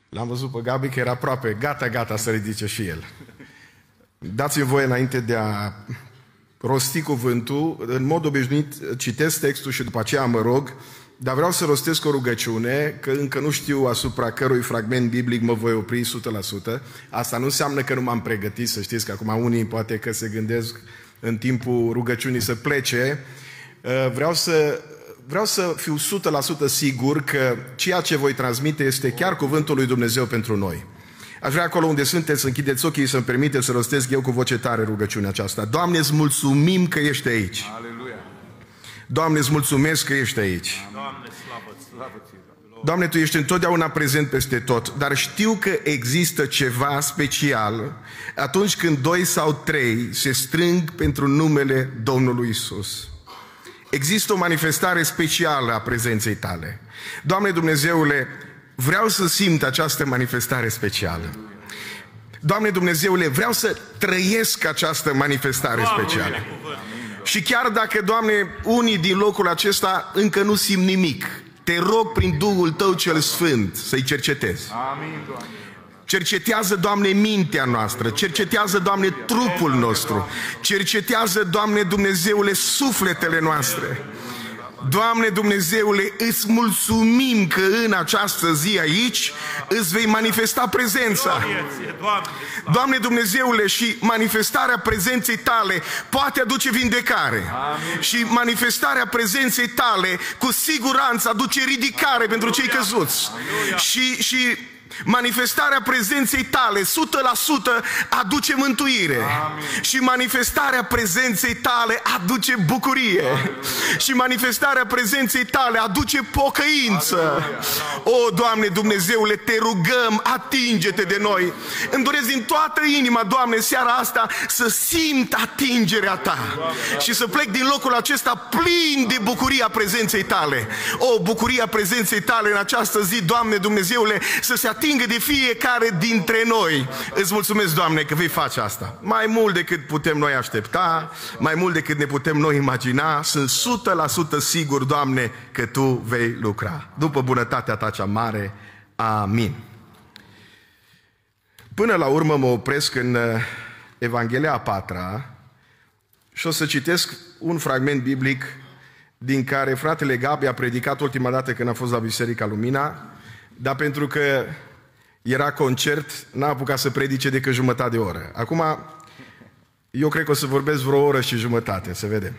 L-am văzut pe Gabi că era aproape, gata să ridice și el. Dați-mi voie înainte de a rosti cuvântul, în mod obișnuit citesc textul și după aceea mă rog, dar vreau să rostesc o rugăciune, că încă nu știu asupra cărui fragment biblic mă voi opri 100%. Asta nu înseamnă că nu m-am pregătit, să știți că acum unii poate că se gândesc în timpul rugăciunii să plece. Vreau să fiu 100% sigur că ceea ce voi transmite este chiar cuvântul lui Dumnezeu pentru noi. Aș vrea acolo unde sunteți să închideți ochii, să-mi permite să rostesc eu cu voce tare rugăciunea aceasta. Doamne, îți mulțumim că ești aici. Aleluia. Doamne, îți mulțumesc că ești aici. Doamne, slavă ție. Doamne, Tu ești întotdeauna prezent peste tot, dar știu că există ceva special atunci când 2 sau 3 se strâng pentru numele Domnului Isus. Există o manifestare specială a prezenței Tale. Doamne Dumnezeule, vreau să simt această manifestare specială. Doamne Dumnezeule, vreau să trăiesc această manifestare specială. Și chiar dacă, Doamne, unii din locul acesta încă nu simt nimic, Te rog prin Duhul Tău cel Sfânt să-i cercetezi. Amin, Doamne. Cercetează, Doamne, mintea noastră, cercetează, Doamne, trupul nostru, cercetează, Doamne Dumnezeule, sufletele noastre. Doamne Dumnezeule, îți mulțumim că în această zi aici îți vei manifesta prezența. Doamne Dumnezeule, și manifestarea prezenței Tale poate aduce vindecare. Și manifestarea prezenței Tale cu siguranță aduce ridicare pentru cei căzuți. Și manifestarea prezenței Tale 100% aduce mântuire. Și manifestarea prezenței Tale aduce bucurie. Și manifestarea prezenței Tale aduce pocăință. O, Doamne Dumnezeule, Te rugăm, atinge-Te de noi. Îmi doresc din toată inima, Doamne, seara asta să simt atingerea Ta și să plec din locul acesta plin de bucuria prezenței Tale. O, bucuria prezenței Tale în această zi, Doamne Dumnezeule, să se atingă de fiecare dintre noi. Îți mulțumesc, Doamne, că vei face asta. Mai mult decât putem noi aștepta, mai mult decât ne putem noi imagina, sunt 100% sigur, Doamne, că Tu vei lucra. După bunătatea Ta cea mare. Amin. Până la urmă mă opresc în Evanghelia a 4-a și o să citesc un fragment biblic din care fratele Gabi a predicat ultima dată când a fost la Biserica Lumina, dar pentru că era concert, n-a apucat să predice decât jumătate de oră. Acum, eu cred că o să vorbesc vreo oră și jumătate, să vedem.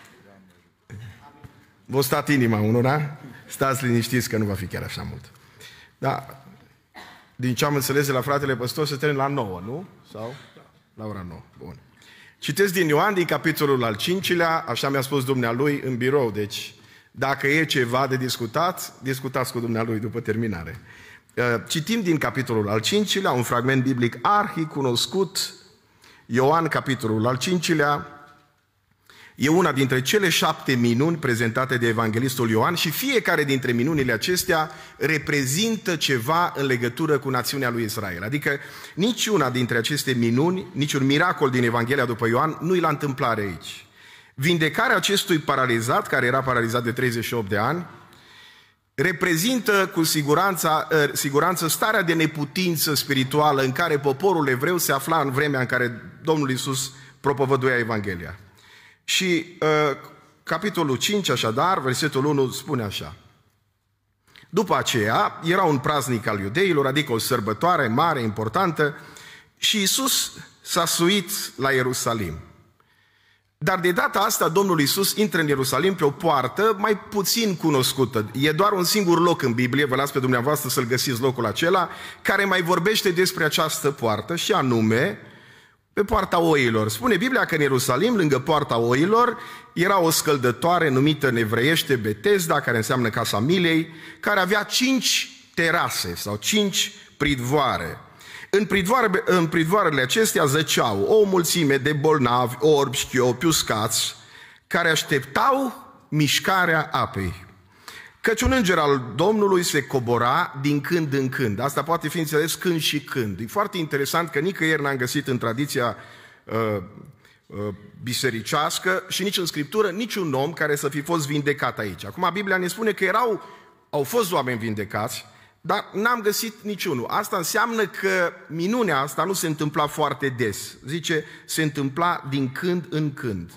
V-a stat inima unora? Stați liniștiți că nu va fi chiar așa mult. Da, din ce am înțeles de la fratele păstor, se termină la 9, nu? Sau? La ora 9. Bun. Citesc din Ioan, din capitolul al 5-lea, așa mi-a spus dumnealui în birou, deci dacă e ceva de discutat, discutați cu dumnealui după terminare. Citim din capitolul al 5-lea, un fragment biblic arhicunoscut, Ioan, capitolul al 5-lea, e una dintre cele 7 minuni prezentate de evanghelistul Ioan și fiecare dintre minunile acestea reprezintă ceva în legătură cu națiunea lui Israel. Adică niciuna dintre aceste minuni, niciun miracol din Evanghelia după Ioan nu-i la întâmplare aici. Vindecarea acestui paralizat, care era paralizat de 38 de ani, reprezintă cu siguranță starea de neputință spirituală în care poporul evreu se afla în vremea în care Domnul Iisus propovăduia Evanghelia. Și capitolul 5, așadar, versetul 1 spune așa. După aceea, era un praznic al iudeilor, adică o sărbătoare mare, importantă, și Iisus s-a suit la Ierusalim. Dar de data asta Domnul Iisus intră în Ierusalim pe o poartă mai puțin cunoscută. E doar un singur loc în Biblie, vă las pe dumneavoastră să-l găsiți locul acela, care mai vorbește despre această poartă și anume pe poarta oilor. Spune Biblia că în Ierusalim, lângă poarta oilor, era o scăldătoare numită în evreiește Betesda, care înseamnă Casa Milei, care avea 5 terase sau 5 pridvoare. În pridvoarele acestea zăceau o mulțime de bolnavi, orbi, șchiopi, uscați, care așteptau mișcarea apei. Căci un înger al Domnului se cobora din când în când. Asta poate fi înțeles când și când. E foarte interesant că nicăieri n-am găsit în tradiția bisericească și nici în Scriptură niciun om care să fi fost vindecat aici. Acum Biblia ne spune că au fost oameni vindecați, dar n-am găsit niciunul. Asta înseamnă că minunea asta nu se întâmpla foarte des. Zice, se întâmpla din când în când.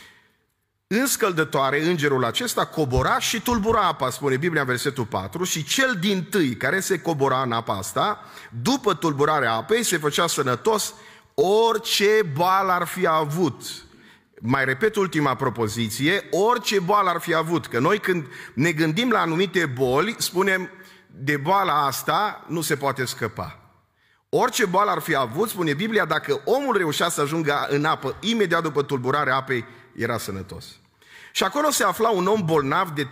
În scăldătoare, îngerul acesta cobora și tulbura apa, spune Biblia în versetul 4, și cel dintâi care se cobora în apa asta, după tulburarea apei, se făcea sănătos orice boală ar fi avut. Mai repet ultima propoziție, orice boală ar fi avut, că noi când ne gândim la anumite boli, spunem, de boala asta nu se poate scăpa. Orice boală ar fi avut, spune Biblia, dacă omul reușea să ajungă în apă imediat după tulburarea apei, era sănătos. Și acolo se afla un om bolnav de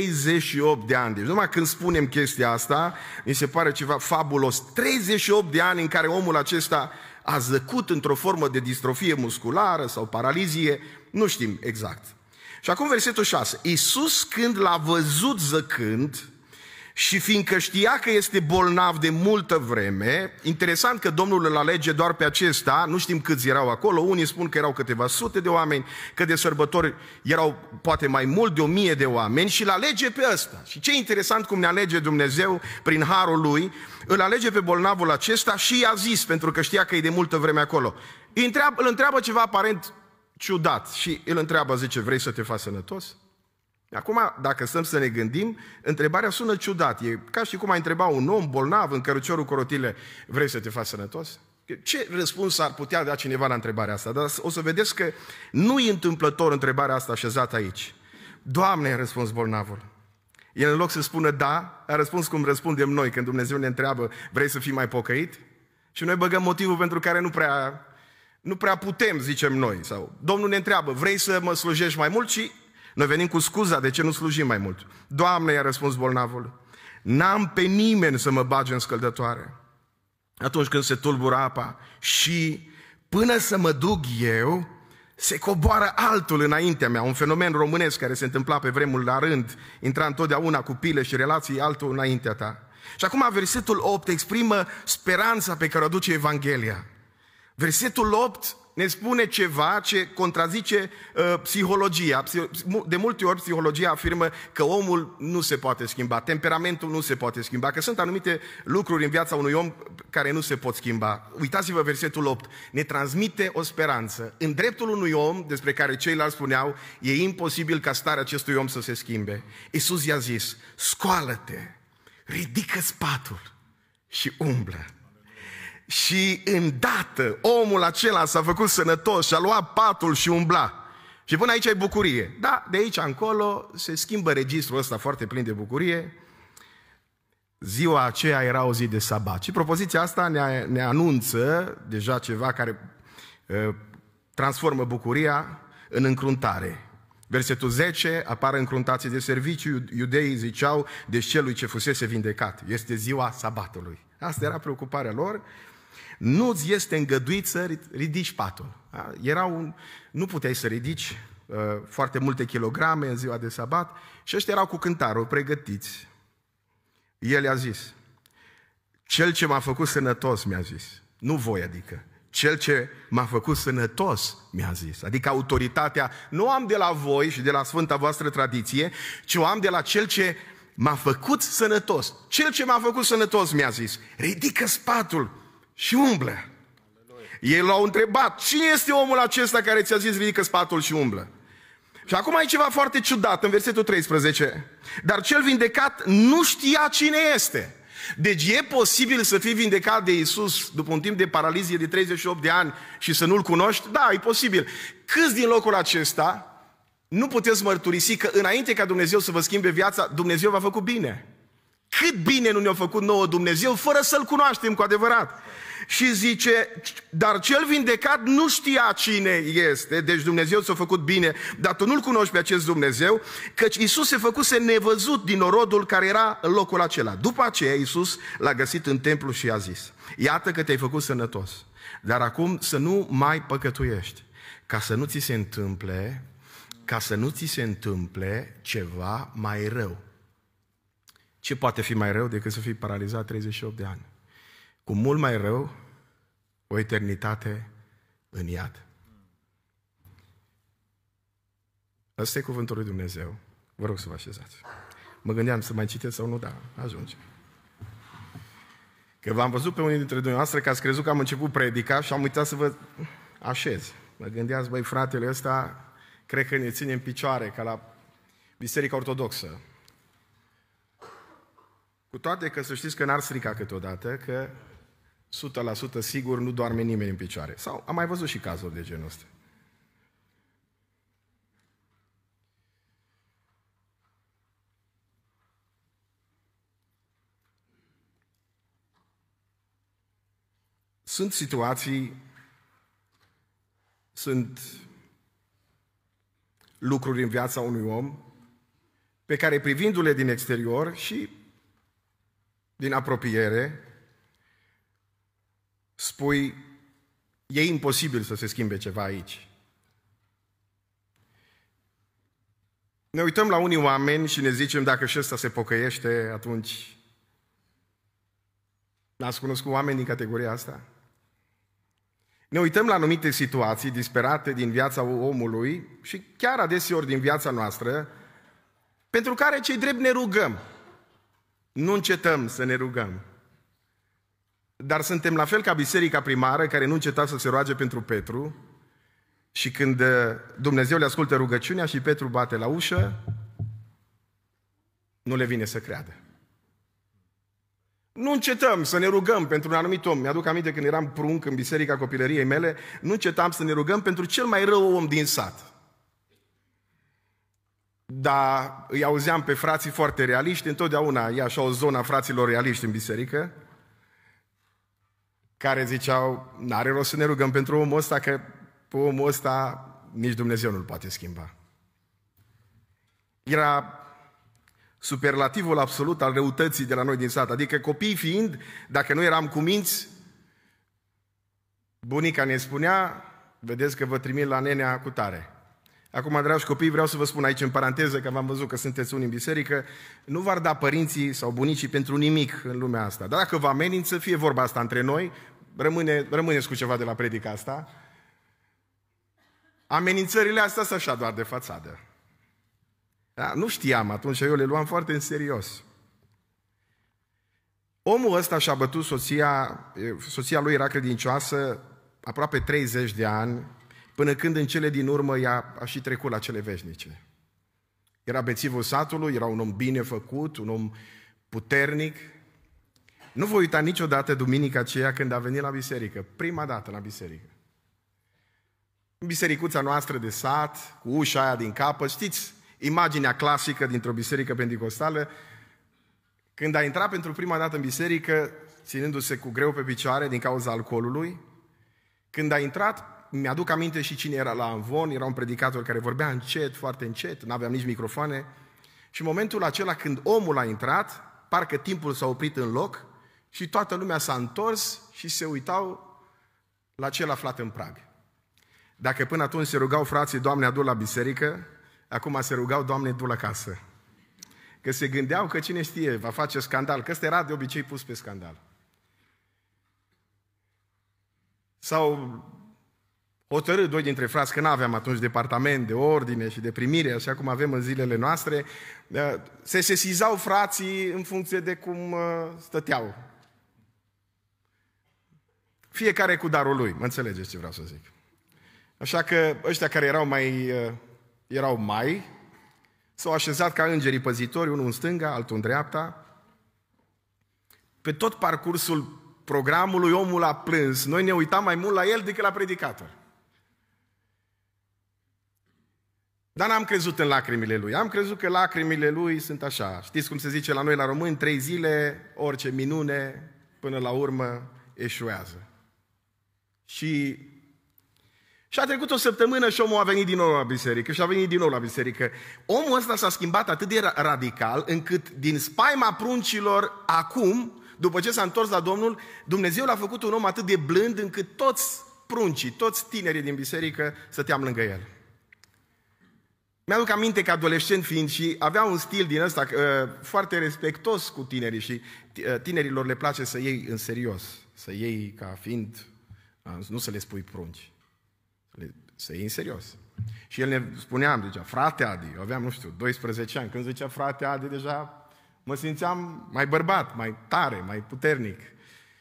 38 de ani. Deci numai când spunem chestia asta, mi se pare ceva fabulos. 38 de ani în care omul acesta a zăcut într-o formă de distrofie musculară sau paralizie, nu știm exact. Și acum versetul 6. Iisus când l-a văzut zăcând și fiindcă știa că este bolnav de multă vreme, interesant că Domnul îl alege doar pe acesta, nu știm câți erau acolo, unii spun că erau câteva sute de oameni, că de sărbători erau poate mai mult de 1000 de oameni și îl alege pe ăsta. Și ce interesant cum ne alege Dumnezeu prin harul lui, îl alege pe bolnavul acesta și i-a zis, pentru că știa că e de multă vreme acolo. Îl întreabă ceva aparent ciudat și îl întreabă, zice, vrei să te faci sănătos? Acum, dacă stăm să ne gândim, întrebarea sună ciudat. E ca și cum ai întreba un om bolnav în căruciorul cu rotile, vrei să te faci sănătos? Ce răspuns ar putea da cineva la întrebarea asta? Dar o să vedeți că nu e întâmplător întrebarea asta așezată aici. Doamne, a răspuns bolnavul. El în loc să spună da, a răspuns cum răspundem noi când Dumnezeu ne întreabă, vrei să fii mai pocăit? Și noi băgăm motivul pentru care nu prea putem, zicem noi. Sau Domnul ne întreabă, vrei să mă slujești mai mult? Și noi venim cu scuza de ce nu slujim mai mult. Doamne, i-a răspuns bolnavul, n-am pe nimeni să mă bage în scăldătoare atunci când se tulbură apa și până să mă duc eu, se coboară altul înaintea mea. Un fenomen românesc care se întâmpla pe vremuri la rând, intra întotdeauna cu pile și relații, altul înaintea ta. Și acum versetul 8 exprimă speranța pe care o aduce Evanghelia. Versetul 8 ne spune ceva ce contrazice psihologia. De multe ori psihologia afirmă că omul nu se poate schimba, temperamentul nu se poate schimba, că sunt anumite lucruri în viața unui om care nu se pot schimba. Uitați-vă versetul 8, ne transmite o speranță. În dreptul unui om, despre care ceilalți spuneau, e imposibil ca starea acestui om să se schimbe. Iisus i-a zis, scoală-te, ridică-ți patul și umblă. Și îndată omul acela s-a făcut sănătos și a luat patul și umbla. Și până aici e bucurie. Da, de aici încolo se schimbă registrul ăsta foarte plin de bucurie. Ziua aceea era o zi de sabat. Și propoziția asta ne anunță deja ceva care transformă bucuria în încruntare. Versetul 10, apar încruntații de serviciu, iudeii ziceau, deci celui ce fusese vindecat. Este ziua sabatului. Asta era preocuparea lor. Nu-ți este îngăduit să ridici patul. Nu puteai să ridici foarte multe kilograme în ziua de sabat și ăștia erau cu cântarul, pregătiți. El i-a zis, cel ce m-a făcut sănătos mi-a zis, nu voi adică, cel ce m-a făcut sănătos mi-a zis, adică autoritatea nu am de la voi și de la sfânta voastră tradiție, ci o am de la cel ce m-a făcut sănătos. Cel ce m-a făcut sănătos mi-a zis, ridică spatul și umblă. Ei l-au întrebat, cine este omul acesta care ți-a zis ridică spatul și umblă? Și acum e ceva foarte ciudat în versetul 13. Dar cel vindecat nu știa cine este. Deci e posibil să fii vindecat de Iisus după un timp de paralizie de 38 de ani și să nu-L cunoști? Da, e posibil. Câți din locul acesta nu puteți mărturisi că înainte ca Dumnezeu să vă schimbe viața, Dumnezeu v-a făcut bine? Cât bine nu ne-a făcut nouă Dumnezeu fără să-L cunoaștem cu adevărat. Și zice, dar cel vindecat nu știa cine este, deci Dumnezeu ți-a făcut bine, dar tu nu-L cunoști pe acest Dumnezeu, căci Iisus se făcuse nevăzut din norodul care era în locul acela. După aceea Iisus l-a găsit în templu și i-a zis, iată că te-ai făcut sănătos, dar acum să nu mai păcătuiești, ca să nu ți se întâmple ceva mai rău. Ce poate fi mai rău decât să fii paralizat 38 de ani? Cu mult mai rău, o eternitate în iad. Ăsta e cuvântul lui Dumnezeu. Vă rog să vă așezați. Mă gândeam să mai citesc sau nu, dar ajunge. Că v-am văzut pe unii dintre dumneavoastră că ați crezut că am început predica și am uitat să vă așez. Mă gândeați, băi, fratele ăsta, cred că ne ține în picioare, ca la Biserica Ortodoxă. Cu toate că să știți că n-ar strica câteodată, că 100% sigur nu doarme nimeni în picioare. Sau am mai văzut și cazuri de genul ăsta. Sunt situații, sunt lucruri în viața unui om pe care, privindu-le din exterior și din apropiere, spui, e imposibil să se schimbe ceva aici. Ne uităm la unii oameni și ne zicem, dacă și ăsta se pocăiește, atunci n-ați cunoscut oameni din categoria asta? Ne uităm la anumite situații disperate din viața omului și chiar adeseori din viața noastră, pentru care cei drept ne rugăm. Nu încetăm să ne rugăm. Dar suntem la fel ca biserica primară, care nu înceta să se roage pentru Petru, și când Dumnezeu le ascultă rugăciunea și Petru bate la ușă, nu le vine să creadă. Nu încetăm să ne rugăm pentru un anumit om. Mi-aduc aminte când eram prunc în biserica copilăriei mele, nu încetam să ne rugăm pentru cel mai rău om din sat. Dar îi auzeam pe frații foarte realiști, întotdeauna e așa o zonă a fraților realiști în biserică, care ziceau, n-are rost să ne rugăm pentru omul ăsta, că pe omul ăsta nici Dumnezeu nu-l poate schimba. Era superlativul absolut al răutății de la noi din sat. Adică copii fiind, dacă nu eram cuminți, bunica ne spunea, vedeți că vă trimit la nenea cu tare. Acum, dragi copii, vreau să vă spun aici în paranteză, că v-am văzut că sunteți unii în biserică, nu v-ar da părinții sau bunicii pentru nimic în lumea asta. Dar dacă vă amenință, fie vorba asta între noi, rămâneți cu ceva de la predica asta. Amenințările astea sunt așa doar de fațadă. Da, nu știam atunci, eu le luam foarte în serios. Omul ăsta și-a bătut soția lui era credincioasă aproape 30 de ani, până când în cele din urmă ea a și trecut la cele veșnice. Era bețivul satului, era un om bine făcut, un om puternic. Nu voi uita niciodată duminica aceea când a venit la biserică, prima dată la biserică. În bisericuța noastră de sat, cu ușa aia din capăt, știți imaginea clasică dintr-o biserică pentecostală, când a intrat pentru prima dată în biserică, ținându-se cu greu pe picioare din cauza alcoolului, când a intrat, mi-aduc aminte și cine era la amvon, era un predicator care vorbea încet, foarte încet, nu aveam nici microfoane, și în momentul acela când omul a intrat, parcă timpul s-a oprit în loc și toată lumea s-a întors și se uitau la cel aflat în prag. Dacă până atunci se rugau frații, Doamne, adu la biserică, acum se rugau, Doamne, du la casă. Că se gândeau că cine știe, va face scandal, că ăsta era de obicei pus pe scandal. S-au hotărât doi dintre frați, că n-aveam atunci departament de ordine și de primire, așa cum avem în zilele noastre, se sesizau frații în funcție de cum stăteau. Fiecare cu darul lui, mă înțelegeți ce vreau să zic. Așa că ăștia care erau mai, s-au așezat ca îngerii păzitori, unul în stânga, altul în dreapta. Pe tot parcursul programului omul a plâns. Noi ne uitam mai mult la el decât la predicator. Dar n-am crezut în lacrimile lui. Am crezut că lacrimile lui sunt așa. Știți cum se zice la noi la români? 3 zile, orice minune, până la urmă eșuează. Și a trecut o săptămână și omul a venit din nou la biserică. Omul ăsta s-a schimbat atât de radical, încât din spaima pruncilor acum, după ce s-a întors la Domnul, Dumnezeu l-a făcut un om atât de blând, încât toți pruncii, toți tinerii din biserică stăteam lângă el. Mi-aduc aminte că adolescent fiind și avea un stil din ăsta foarte respectos cu tinerii și tinerilor le place să iei în serios, să iei ca fiind, nu să le spui prunci. Să iei în serios. Și el ne spunea, zicea, frate Adi, eu aveam, 12 ani, când zicea frate Adi, deja mă simțeam mai bărbat, mai tare, mai puternic.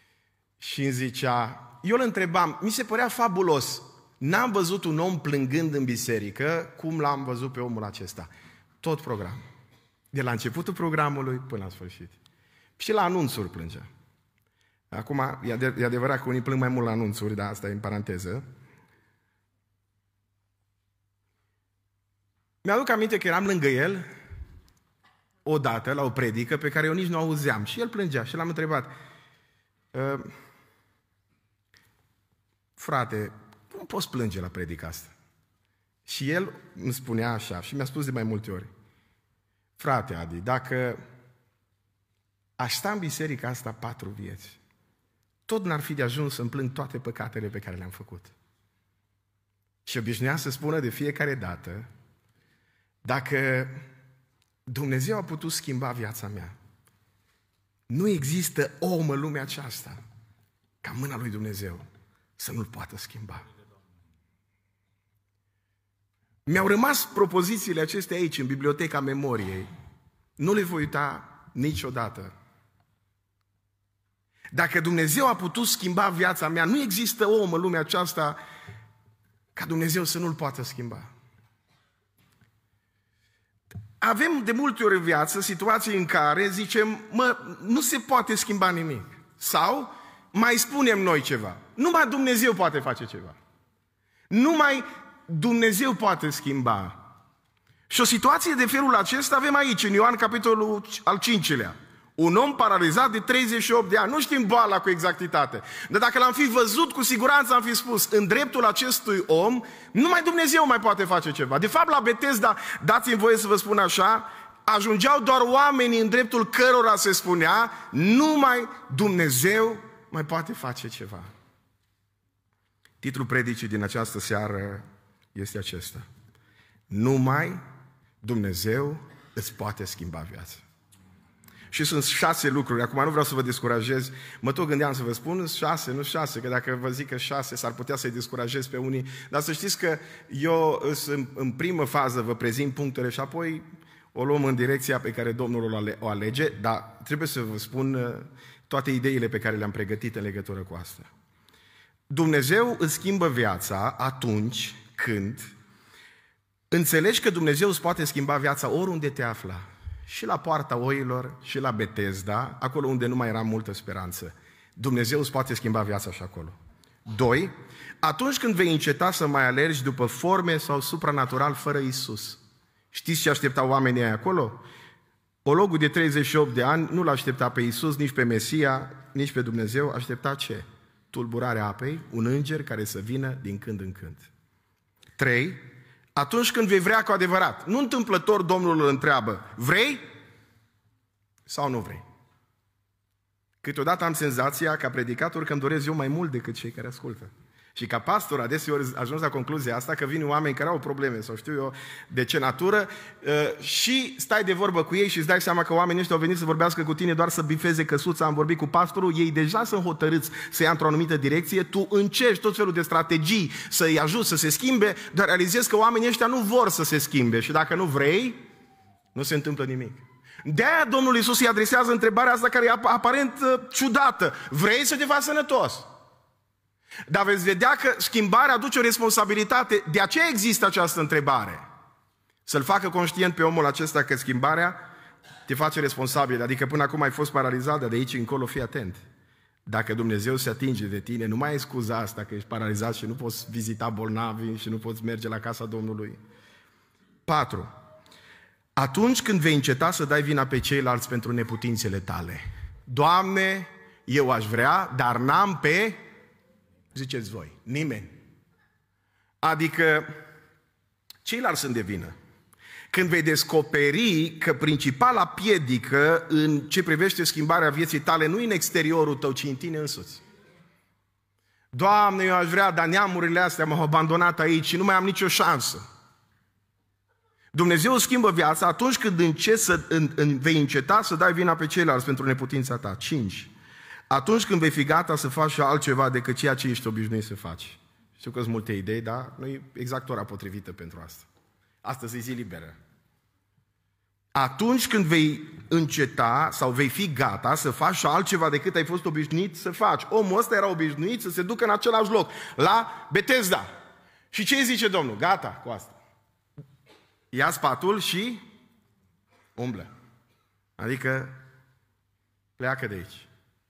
Și îmi zicea, eu îl întrebam, mi se părea fabulos. N-am văzut un om plângând în biserică cum l-am văzut pe omul acesta. Tot programul. De la începutul programului până la sfârșit. Și la anunțuri plângea. Acum, e adevărat că unii plâng mai mult la anunțuri, dar asta e în paranteză. Mi-aduc aminte că eram lângă el odată la o predică pe care eu nici nu auzeam. Și el plângea și l-am întrebat, frate, cum poți plânge la predica asta? Și el îmi spunea așa și mi-a spus de mai multe ori, frate Adi, dacă aș sta în biserica asta 4 vieți, tot n-ar fi de ajuns să-mi plâng toate păcatele pe care le-am făcut. Și obișnuia să spună de fiecare dată, dacă Dumnezeu a putut schimba viața mea, nu există om în lumea aceasta ca mâna lui Dumnezeu să nu-l poată schimba. Mi-au rămas propozițiile acestea aici, în biblioteca memoriei. Nu le voi uita niciodată. Dacă Dumnezeu a putut schimba viața mea, nu există om în lumea aceasta ca Dumnezeu să nu-l poată schimba. Avem de multe ori în viață situații în care zicem, nu se poate schimba nimic. Sau mai spunem noi ceva. Numai Dumnezeu poate face ceva. Numai Dumnezeu poate schimba. Și o situație de felul acesta avem aici, în Ioan capitolul al 5-lea. Un om paralizat de 38 de ani. Nu știm boala cu exactitate. Dar dacă l-am fi văzut, cu siguranță am fi spus, în dreptul acestui om, numai Dumnezeu mai poate face ceva. De fapt, la Betesda, dați-mi voie să vă spun așa, ajungeau doar oamenii în dreptul cărora se spunea, numai Dumnezeu mai poate face ceva. Titlul predicii din această seară este acesta. Numai Dumnezeu îți poate schimba viața. Și sunt 6 lucruri, acum nu vreau să vă descurajez, mă tot gândeam să vă spun 6, nu 6, că dacă vă zic că 6 s-ar putea să-i descurajez pe unii, dar să știți că eu în primă fază vă prezint punctele și apoi o luăm în direcția pe care Domnul o alege, dar trebuie să vă spun toate ideile pe care le-am pregătit în legătură cu asta. Dumnezeu îți schimbă viața atunci când înțelegi că Dumnezeu îți poate schimba viața oriunde te afla. Și la poarta oilor, și la Betesda, acolo unde nu mai era multă speranță. Dumnezeu îți poate schimba viața și acolo. 2. Atunci când vei înceta să mai alergi după forme sau supranatural fără Iisus. Știți ce așteptau oamenii aia acolo? Ologul de 38 de ani nu l-aștepta pe Iisus, nici pe Mesia, nici pe Dumnezeu. Aștepta ce? Tulburarea apei, un înger care să vină din când în când. 3. Atunci când vei vrea cu adevărat. Nu întâmplător Domnul îl întreabă, vrei sau nu vrei? Câteodată am senzația, ca predicator, că îmi doresc eu mai mult decât cei care ascultă. Și ca pastor, adeseori ajuns la concluzia asta, că vin oameni care au probleme, sau știu eu de ce natură, și stai de vorbă cu ei și îți dai seama că oamenii ăștia au venit să vorbească cu tine doar să bifeze căsuța, am vorbit cu pastorul, ei deja sunt hotărâți să ia într-o anumită direcție, tu încerci tot felul de strategii să-i ajuți să se schimbe, dar realizezi că oamenii ăștia nu vor să se schimbe și dacă nu vrei, nu se întâmplă nimic. De-aia Domnul Iisus îi adresează întrebarea asta care e aparent ciudată. Vrei să te faci sănătos? Dar veți vedea că schimbarea aduce o responsabilitate. De aceea există această întrebare. Să-l facă conștient pe omul acesta că schimbarea te face responsabil. Adică până acum ai fost paralizat, dar de aici încolo fii atent. Dacă Dumnezeu se atinge de tine, nu mai ai scuza asta că ești paralizat și nu poți vizita bolnavi și nu poți merge la casa Domnului. 4. Atunci când vei înceta să dai vina pe ceilalți pentru neputințele tale. Doamne, eu aș vrea, dar n-am pe... Ziceți voi, nimeni. Adică, ceilalți sunt de vină. Când vei descoperi că principala piedică în ce privește schimbarea vieții tale nu e în exteriorul tău, ci în tine însuți. Doamne, eu aș vrea, dar neamurile astea m-au abandonat aici și nu mai am nicio șansă. Dumnezeu schimbă viața atunci când vei înceta să dai vina pe ceilalți pentru neputința ta. 5. Atunci când vei fi gata să faci altceva decât ceea ce ești obișnuit să faci. Știu că sunt multe idei, dar nu e exact ora potrivită pentru asta. Astăzi e zi liberă. atunci când vei înceta sau vei fi gata să faci altceva decât ai fost obișnuit să faci. Omul ăsta era obișnuit să se ducă în același loc, la Betesda. Și ce zice Domnul? Gata cu asta. Ia sfatul și umblă. Adică pleacă de aici.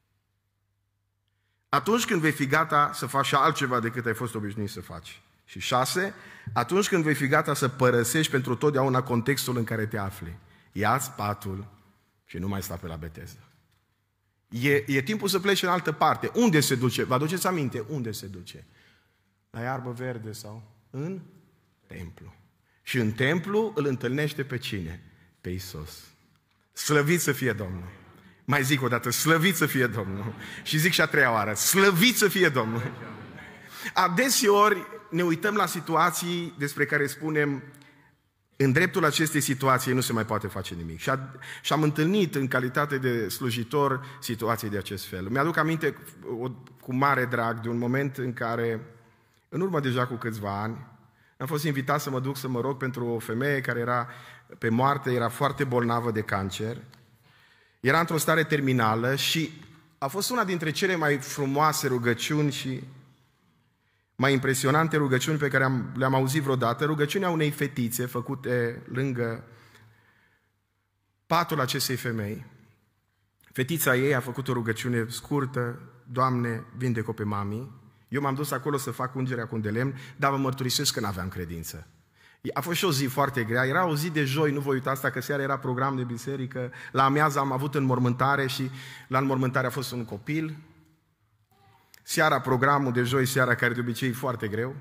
Atunci când vei fi gata să faci altceva decât ai fost obișnuit să faci. Și 6, atunci când vei fi gata să părăsești pentru totdeauna contextul în care te afli. Ia sfatul și nu mai sta pe la Betesda. E timpul să pleci în altă parte. Unde se duce? Vă aduceți aminte? Unde se duce? La iarbă verde sau? În templu. Și în templu îl întâlnește pe cine? Pe Iisus. Slăvit să fie Domnul. Mai zic o dată, slăvit să fie Domnul. Și zic și a treia oară, slăvit să fie Domnul. Adeseori ne uităm la situații despre care spunem, în dreptul acestei situații nu se mai poate face nimic. Și am întâlnit în calitate de slujitor situații de acest fel. Mi-aduc aminte cu mare drag de un moment în care, în urmă deja cu câțiva ani, am fost invitat să mă duc să mă rog pentru o femeie care era pe moarte, era foarte bolnavă de cancer, era într-o stare terminală și a fost una dintre cele mai frumoase rugăciuni și mai impresionante rugăciuni pe care le-am auzit vreodată, rugăciunea unei fetițe făcute lângă patul acestei femei. Fetița ei a făcut o rugăciune scurtă, Doamne, vindecă-o pe mami. Eu m-am dus acolo să fac ungerea cu un de lemn, dar vă mărturisesc că n-aveam credință. A fost și o zi foarte grea, era o zi de joi, nu voi uita asta, că seara era program de biserică, la amiază am avut înmormântare și la înmormântare a fost un copil. Seara, programul de joi, seara care de obicei e foarte greu.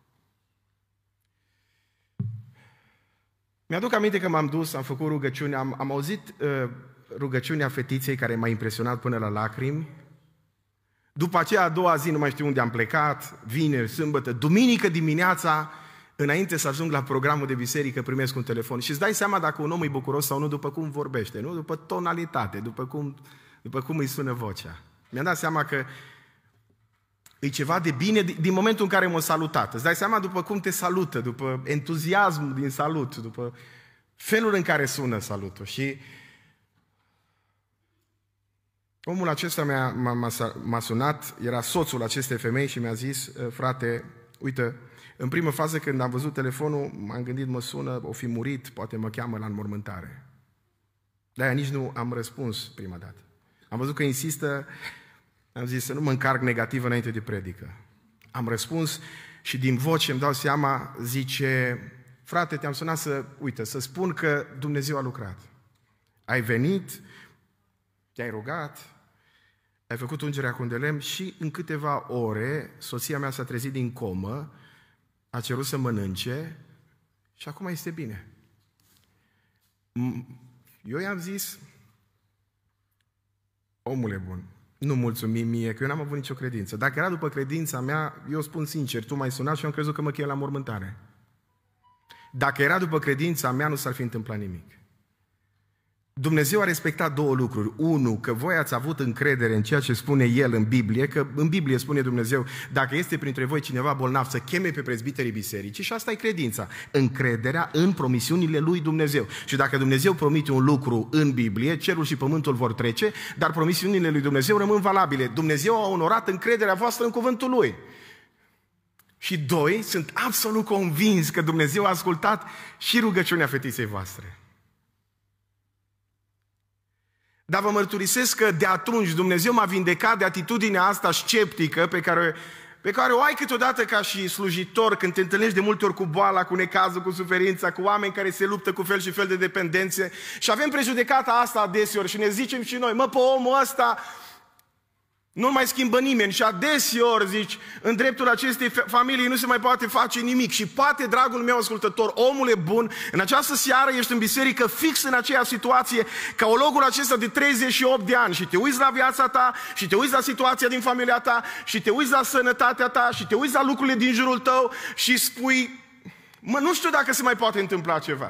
Mi-aduc aminte că m-am dus, am făcut rugăciune, am auzit rugăciunea fetiței care m-a impresionat până la lacrimi. După aceea, a doua zi, nu mai știu unde am plecat, vineri, sâmbătă, duminică dimineața, înainte să ajung la programul de biserică, primesc un telefon. Și îți dai seama dacă un om e bucuros sau nu după cum vorbește, nu? După tonalitate, după cum îi sună vocea. Mi-am dat seama că e ceva de bine din momentul în care m-a salutat. Îți dai seama după cum te salută, după entuziasmul din salut, după felul în care sună salutul. Și omul acesta m-a sunat, era soțul acestei femei și mi-a zis, frate, uite, în primă fază când am văzut telefonul, m-am gândit, mă sună, o fi murit, poate mă cheamă la înmormântare. De-aia nici nu am răspuns prima dată. Am văzut că insistă, am zis să nu mă încarc negativ înainte de predică. Am răspuns și din voce îmi dau seama, zice, frate, te-am sunat să spun că Dumnezeu a lucrat. Ai venit, te-ai rugat, ai făcut ungerea cu un de lemn și în câteva ore soția mea s-a trezit din comă, a cerut să mănânce și acum este bine. Eu i-am zis, omule bun, nu mulțumim mie, că eu n-am avut nicio credință. Dacă era după credința mea, eu spun sincer, tu m-ai sunat și eu am crezut că mă chem la mormântare. Dacă era după credința mea, nu s-ar fi întâmplat nimic. Dumnezeu a respectat două lucruri. Unu, că voi ați avut încredere în ceea ce spune El în Biblie, că în Biblie spune Dumnezeu, dacă este printre voi cineva bolnav, să cheme pe prezbiterii bisericii și asta e credința. Încrederea în promisiunile lui Dumnezeu. Și dacă Dumnezeu promite un lucru în Biblie, cerul și pământul vor trece, dar promisiunile lui Dumnezeu rămân valabile. Dumnezeu a onorat încrederea voastră în cuvântul Lui. Și doi, sunt absolut convins că Dumnezeu a ascultat și rugăciunea fetiței voastre. Dar vă mărturisesc că de atunci Dumnezeu m-a vindecat de atitudinea asta sceptică pe care o ai câteodată ca și slujitor când te întâlnești de multe ori cu boala, cu necazul, cu suferința, cu oameni care se luptă cu fel și fel de dependențe și avem prejudecata asta adeseori și ne zicem și noi, pe omul ăsta nu mai schimbă nimeni și adeseori zici, în dreptul acestei familii nu se mai poate face nimic și poate, dragul meu ascultător, omule bun, în această seară ești în biserică fix în aceeași situație ca ologul acesta de 38 de ani și te uiți la viața ta și te uiți la situația din familia ta și te uiți la sănătatea ta și te uiți la lucrurile din jurul tău și spui, nu știu dacă se mai poate întâmpla ceva.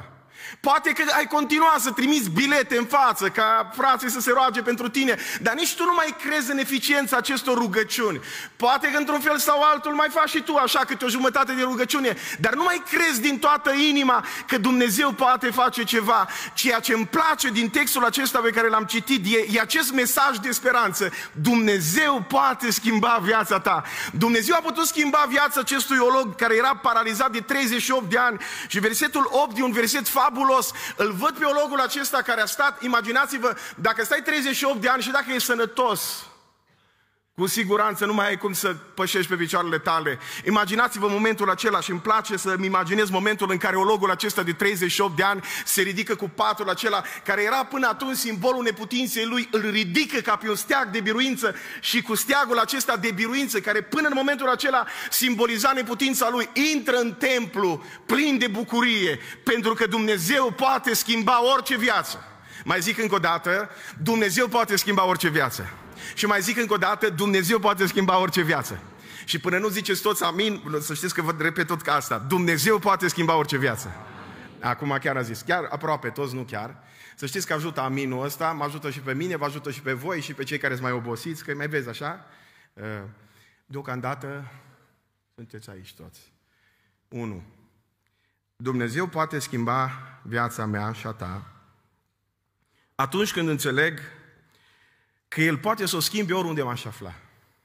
Poate că ai continua să trimiți bilete în față ca frații să se roage pentru tine, dar nici tu nu mai crezi în eficiența acestor rugăciuni. Poate că într-un fel sau altul mai faci și tu așa câte o jumătate de rugăciune, dar nu mai crezi din toată inima că Dumnezeu poate face ceva. Ceea ce îmi place din textul acesta pe care l-am citit e acest mesaj de speranță. Dumnezeu poate schimba viața ta. Dumnezeu a putut schimba viața acestui olog care era paralizat de 38 de ani și versetul 8 e un verset fabulos. Îl văd pe ologul acesta care a stat, imaginați-vă, dacă stai 38 de ani și dacă e sănătos, cu siguranță nu mai ai cum să pășești pe picioarele tale. Imaginați-vă momentul acela și îmi place să-mi imaginez momentul în care ologul acesta de 38 de ani se ridică cu patul acela, care era până atunci simbolul neputinței lui, îl ridică ca pe un steag de biruință și cu steagul acesta de biruință, care până în momentul acela simboliza neputința lui, intră în templu plin de bucurie, pentru că Dumnezeu poate schimba orice viață. Mai zic încă o dată, Dumnezeu poate schimba orice viață. Și mai zic încă o dată, Dumnezeu poate schimba orice viață. Și până nu ziceți toți amin, să știți că vă repet tot ca asta. Dumnezeu poate schimba orice viață. Acum chiar a zis, chiar aproape toți, nu chiar. Să știți că ajută aminul ăsta, mă ajută și pe mine, vă ajută și pe voi și pe cei care sunt mai obosiți, că mai vezi așa. Deocamdată sunteți aici toți. 1. Dumnezeu poate schimba viața mea și a ta atunci când înțeleg că El poate să o schimbe oriunde m-aș afla.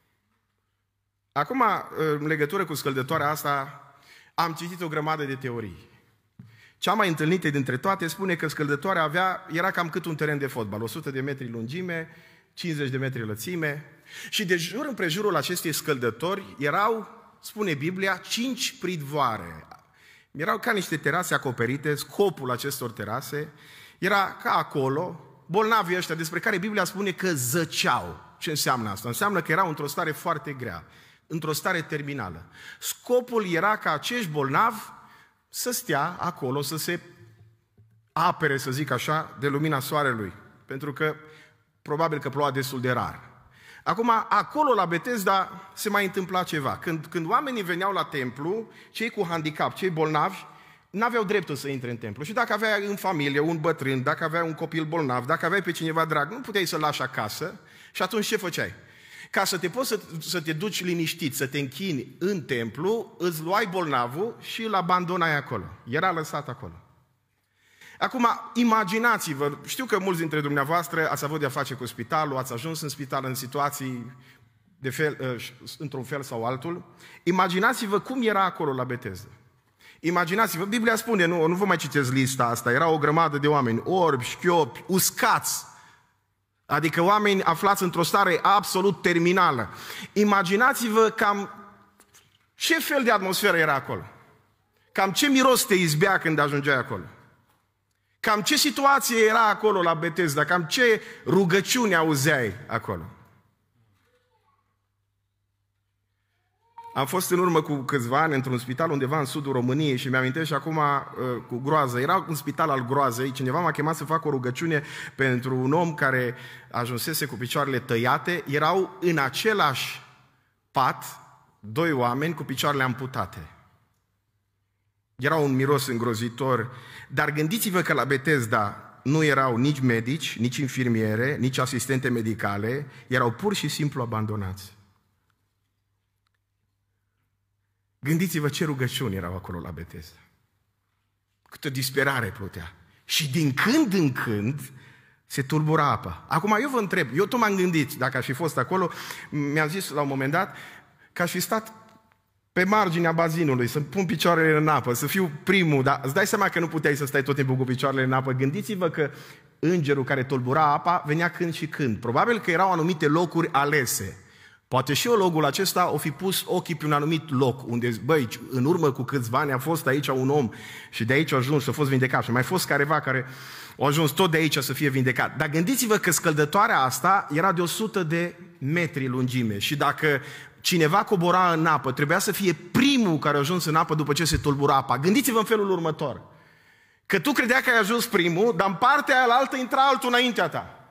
Acum, în legătură cu scăldătoarea asta, am citit o grămadă de teorii. Cea mai întâlnită dintre toate spune că scăldătoarea era cam cât un teren de fotbal, 100 de metri lungime, 50 de metri lățime, și de jur împrejurul acestei scăldători erau, spune Biblia, 5 pridvoare. Erau ca niște terase acoperite, scopul acestor terase era ca acolo, bolnavii ăștia despre care Biblia spune că zăceau. Ce înseamnă asta? Înseamnă că erau într-o stare foarte grea, într-o stare terminală. Scopul era ca acești bolnavi să stea acolo, să se apere, să zic așa, de lumina soarelui. Pentru că probabil că ploua destul de rar. Acum, acolo la Betesda se mai întâmpla ceva. Când oamenii veneau la templu, cei cu handicap, cei bolnavi, n-aveau dreptul să intre în templu. Și dacă aveai în familie un bătrân, dacă aveai un copil bolnav, dacă aveai pe cineva drag, nu puteai să-l lași acasă. Și atunci ce făceai? Ca să te poți să te duci liniștit, să te închini în templu, îți luai bolnavul și îl abandonai acolo. Era lăsat acolo. Acum, imaginați-vă, știu că mulți dintre dumneavoastră ați avut de-a face cu spitalul, ați ajuns în spital în situații într-un fel sau altul. Imaginați-vă cum era acolo la Betesda. Imaginați-vă, Biblia spune, nu vă mai citesc lista asta, era o grămadă de oameni, orbi, șchiopi, uscați, adică oameni aflați într-o stare absolut terminală. Imaginați-vă cam ce fel de atmosferă era acolo, cam ce miros te izbea când ajungeai acolo, cam ce situație era acolo la Betesda, cam ce rugăciuni auzeai acolo. Am fost în urmă cu câțiva ani într-un spital undeva în sudul României și mi-amintesc și acum cu groază. Era un spital al groazei, cineva m-a chemat să fac o rugăciune pentru un om care ajunsese cu picioarele tăiate. Erau în același pat 2 oameni cu picioarele amputate. Era un miros îngrozitor, dar gândiți-vă că la Betesda nu erau nici medici, nici infirmiere, nici asistente medicale, erau pur și simplu abandonați. Gândiți-vă ce rugăciuni erau acolo la Betesda. Câtă disperare plutea. Și din când în când se tulbura apa. Acum eu vă întreb, eu tot m-am gândit, dacă aș fi fost acolo, mi-am zis la un moment dat că aș fi stat pe marginea bazinului, să pun picioarele în apă, să fiu primul, dar îți dai seama că nu puteai să stai tot timpul cu picioarele în apă. Gândiți-vă că îngerul care tulbura apa venea când și când. Probabil că erau anumite locuri alese. Poate și ologul acesta o fi pus ochii pe un anumit loc, unde, băi, în urmă cu câțiva ani a fost aici un om și de aici a ajuns și a fost vindecat. Și mai fost careva care au ajuns tot de aici să fie vindecat. Dar gândiți-vă că scăldătoarea asta era de 100 de metri lungime și dacă cineva cobora în apă, trebuia să fie primul care a ajuns în apă după ce se tulbura apa. Gândiți-vă în felul următor, că tu credeai că ai ajuns primul, dar în partea aia la altă intra altul înaintea ta.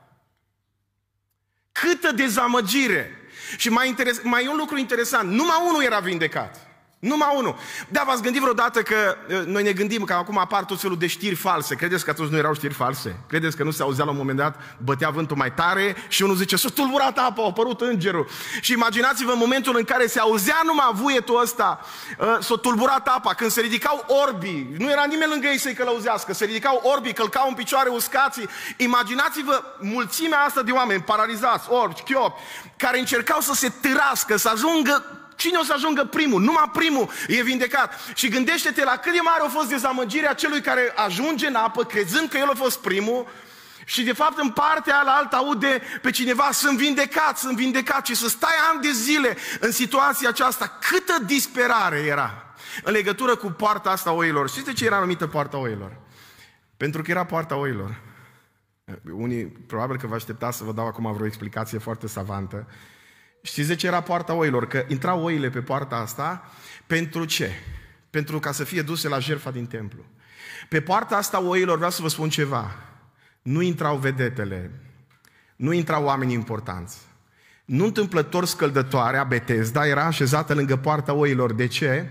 Câtă dezamăgire! Și mai e un lucru interesant, numai unul era vindecat. Numai unul. Da, v-ați gândit vreodată că noi ne gândim că acum apar tot felul de știri false. Credeți că atunci nu erau știri false? Credeți că nu se auzea la un moment dat, bătea vântul mai tare și unul zice, s-a tulburat apa, a apărut îngerul. Și imaginați-vă în momentul în care se auzea numai vuietul ăsta, s-a tulburat apa, când se ridicau orbii, nu era nimeni lângă ei să-i călăuzească, se ridicau orbii, călcau în picioare uscații. Imaginați-vă mulțimea asta de oameni paralizați, orbi, chiopi, care încercau să se târască, să ajungă. Cine o să ajungă primul? Numai primul e vindecat. Și gândește-te la cât de mare a fost dezamăgirea celui care ajunge în apă, crezând că el a fost primul, și de fapt în partea alaltă aude pe cineva, sunt vindecat, și să stai ani de zile în situația aceasta. Câtă disperare era în legătură cu poarta asta oilor. Știți de ce era numită poarta oilor? Pentru că era poarta oilor. Unii probabil că vă așteptați să vă dau acum vreo explicație foarte savantă. Știți de ce era poarta oilor? Că intrau oile pe poarta asta. Pentru ce? Pentru ca să fie duse la jertfa din templu. Pe poarta asta oilor vreau să vă spun ceva. Nu intrau vedetele, nu intrau oamenii importanți. Nu întâmplător scăldătoarea Betesda era așezată lângă poarta oilor. De ce?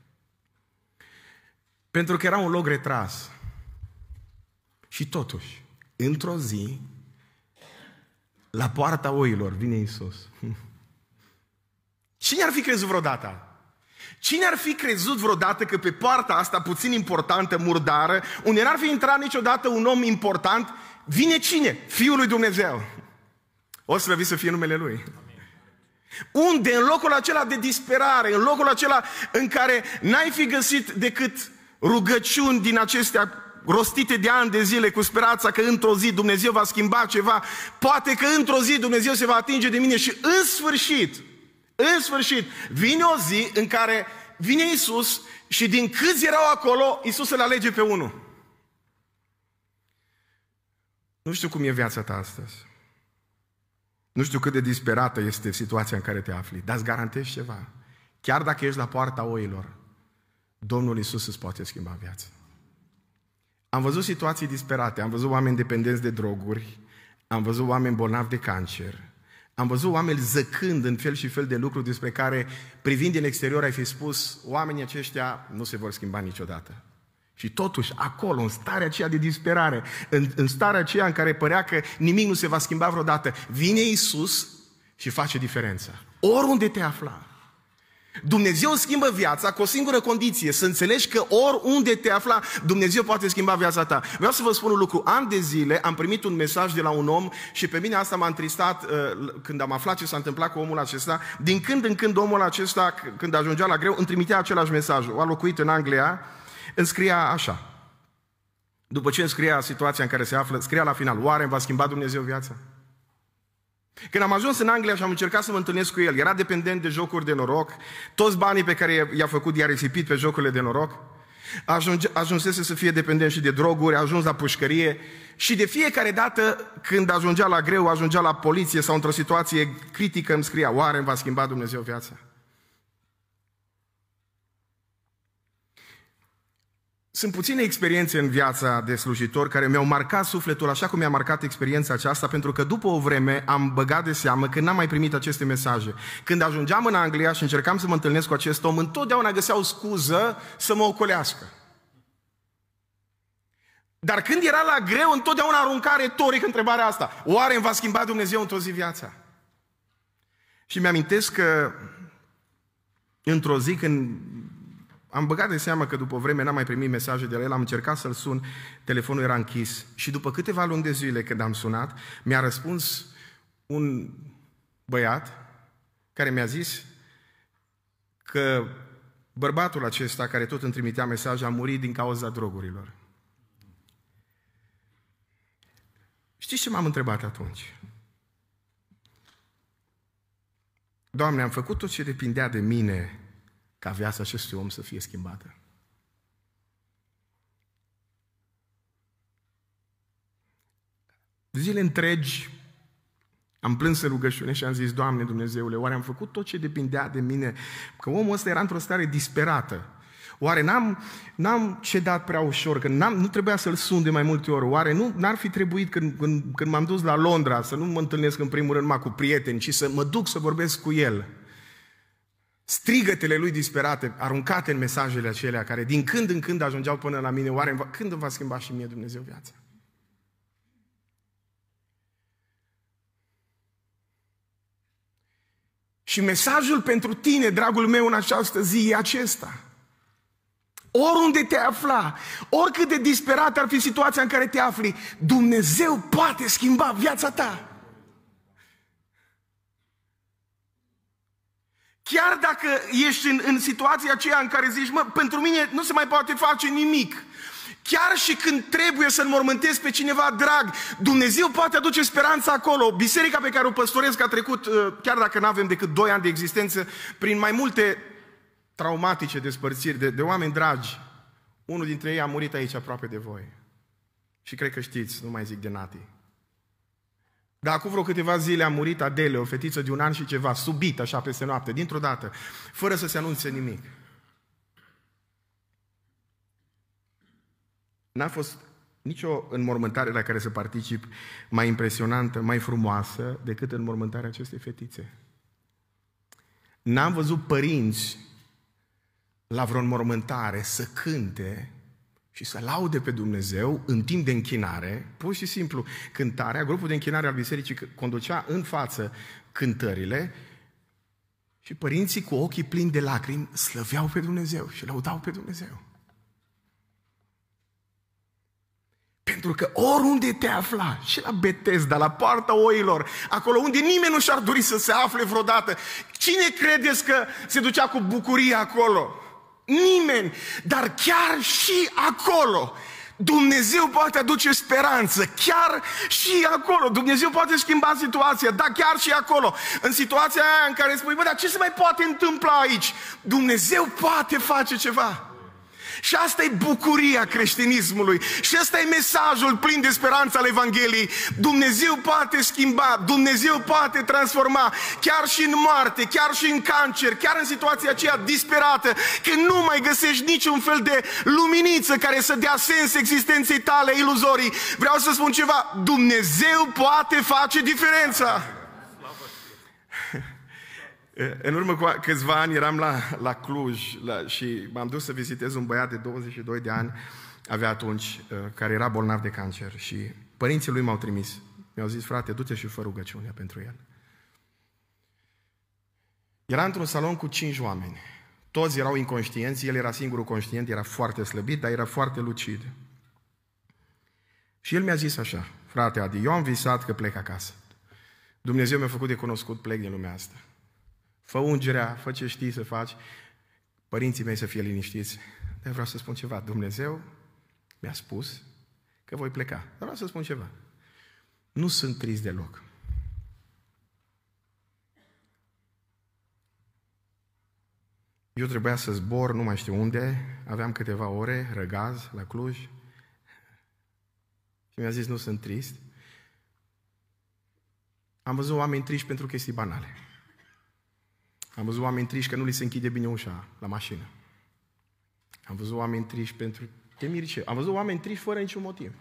Pentru că era un loc retras. Și totuși, într-o zi, la poarta oilor vine Iisus. Cine ar fi crezut vreodată? Cine ar fi crezut vreodată că pe poarta asta puțin importantă, murdară, unde n-ar fi intrat niciodată un om important, vine cine? Fiul lui Dumnezeu. O slăvit să fie numele Lui. Unde? În locul acela de disperare, în locul acela în care n-ai fi găsit decât rugăciuni din acestea rostite de ani de zile cu speranța că într-o zi Dumnezeu va schimba ceva, poate că într-o zi Dumnezeu se va atinge de mine și în sfârșit, vine o zi în care vine Iisus și din câți erau acolo, Iisus îl alege pe unul. Nu știu cum e viața ta astăzi. Nu știu cât de disperată este situația în care te afli, dar îți garantez ceva. Chiar dacă ești la poarta oilor, Domnul Iisus îți poate schimba viața. Am văzut situații disperate, am văzut oameni dependenți de droguri, am văzut oameni bolnavi de cancer, am văzut oameni zăcând în fel și fel de lucruri despre care, privind din exterior, ai fi spus, oamenii aceștia nu se vor schimba niciodată. Și totuși, acolo, în starea aceea de disperare, în starea aceea în care părea că nimic nu se va schimba vreodată, vine Iisus și face diferența. Oriunde te afla. Dumnezeu schimbă viața cu o singură condiție, să înțelegi că oriunde te afla, Dumnezeu poate schimba viața ta. Vreau să vă spun un lucru, ani de zile am primit un mesaj de la un om și pe mine asta m-a întristat când am aflat ce s-a întâmplat cu omul acesta. Din când în când omul acesta, când ajungea la greu, îmi trimitea același mesaj. A locuit în Anglia, îmi scria așa. După ce îmi scria situația în care se află, scria la final, oare îmi va schimba Dumnezeu viața? Când am ajuns în Anglia și am încercat să mă întâlnesc cu el, era dependent de jocuri de noroc, toți banii pe care i-a făcut i-a risipit pe jocurile de noroc, ajunsese să fie dependent și de droguri, a ajuns la pușcărie și de fiecare dată când ajungea la greu, ajungea la poliție sau într-o situație critică, îmi scria, oare îmi va schimba Dumnezeu viața? Sunt puține experiențe în viața de slujitor care mi-au marcat sufletul așa cum mi-a marcat experiența aceasta, pentru că după o vreme am băgat de seamă că n-am mai primit aceste mesaje. Când ajungeam în Anglia și încercam să mă întâlnesc cu acest om, întotdeauna găseau scuză să mă ocolească. Dar când era la greu, întotdeauna arunca retoric întrebarea asta. Oare îmi va schimba Dumnezeu într-o zi viața? Și mi-amintesc că într-o zi când am băgat de seamă că după o vreme n-am mai primit mesaje de la el, am încercat să-l sun, telefonul era închis și după câteva luni de zile când am sunat, mi-a răspuns un băiat care mi-a zis că bărbatul acesta care tot îmi trimitea mesaje a murit din cauza drogurilor. Știți ce m-am întrebat atunci? Doamne, am făcut tot ce depindea de mine ca viața acestui om să fie schimbată. Zile întregi am plâns în rugăciune și am zis, Doamne Dumnezeule, oare am făcut tot ce depindea de mine? Că omul ăsta era într-o stare disperată. Oare n-am cedat prea ușor, că nu trebuia să-l sun de mai multe ori? Oare n-ar fi trebuit când m-am dus la Londra să nu mă întâlnesc în primul rând numai cu prieteni, ci să mă duc să vorbesc cu el? strigătele lui disperate, aruncate în mesajele acelea, care din când în când ajungeau până la mine, oare când îmi va schimba și mie Dumnezeu viața? Și mesajul pentru tine, dragul meu, în această zi e acesta. Oriunde te afla, oricât de disperat ar fi situația în care te afli, Dumnezeu poate schimba viața ta. Chiar dacă ești în situația aceea în care zici, pentru mine nu se mai poate face nimic. Chiar și când trebuie să înmormântezi pe cineva drag, Dumnezeu poate aduce speranța acolo. Biserica pe care o păstoresc a trecut, chiar dacă nu avem decât 2 ani de existență, prin mai multe traumatice despărțiri de oameni dragi. Unul dintre ei a murit aici aproape de voi. Și cred că știți, nu mai zic de Nati. Dar acum vreo câteva zile a murit Adele, o fetiță de 1 an și ceva, subit așa peste noapte, dintr-o dată, fără să se anunțe nimic. N-a fost nicio înmormântare la care să particip mai impresionantă, mai frumoasă decât înmormântarea acestei fetițe. N-am văzut părinți la vreo înmormântare să cânte și să laude pe Dumnezeu în timp de închinare, pur și simplu cântarea, grupul de închinare al bisericii conducea în față cântările și părinții cu ochii plini de lacrimi slăveau pe Dumnezeu și lăudau pe Dumnezeu. Pentru că oriunde te afla, și la Betesda, la Poarta Oilor, acolo unde nimeni nu și-ar dori să se afle vreodată, cine credeți că se ducea cu bucurie acolo? Nimeni! Dar chiar și acolo, Dumnezeu poate aduce speranță, chiar și acolo, Dumnezeu poate schimba situația, da, chiar și acolo, în situația aia în care spui, dar ce se mai poate întâmpla aici? Dumnezeu poate face ceva. Și asta e bucuria creștinismului. Și asta e mesajul plin de speranță al Evangheliei. Dumnezeu poate schimba, Dumnezeu poate transforma, chiar și în moarte, chiar și în cancer, chiar în situația aceea disperată, când nu mai găsești niciun fel de luminiță care să dea sens existenței tale iluzorii. Vreau să spun ceva, Dumnezeu poate face diferența. În urmă cu câțiva ani eram la Cluj și m-am dus să vizitez un băiat de 22 de ani, avea atunci, care era bolnav de cancer și părinții lui m-au trimis. Mi-au zis, frate, du-te și fă rugăciunea pentru el. Era într-un salon cu 5 oameni. Toți erau inconștienți, el era singurul conștient, era foarte slăbit, dar era foarte lucid. Și el mi-a zis așa, frate Adi, eu am visat că plec acasă. Dumnezeu mi-a făcut de cunoscut, plec din lumea asta. Fă ungerea, fă ce știi să faci, părinții mei să fie liniștiți. Dar vreau să spun ceva, Dumnezeu mi-a spus că voi pleca. Dar vreau să spun ceva, nu sunt trist deloc. Eu trebuia să zbor, nu mai știu unde, aveam câteva ore, răgaz, la Cluj. Și mi-a zis, nu sunt trist. Am văzut oameni triști pentru chestii banale. Am văzut oameni triști că nu li se închide bine ușa la mașină. Am văzut oameni triști pentru temirice. Am văzut oameni triști fără niciun motiv.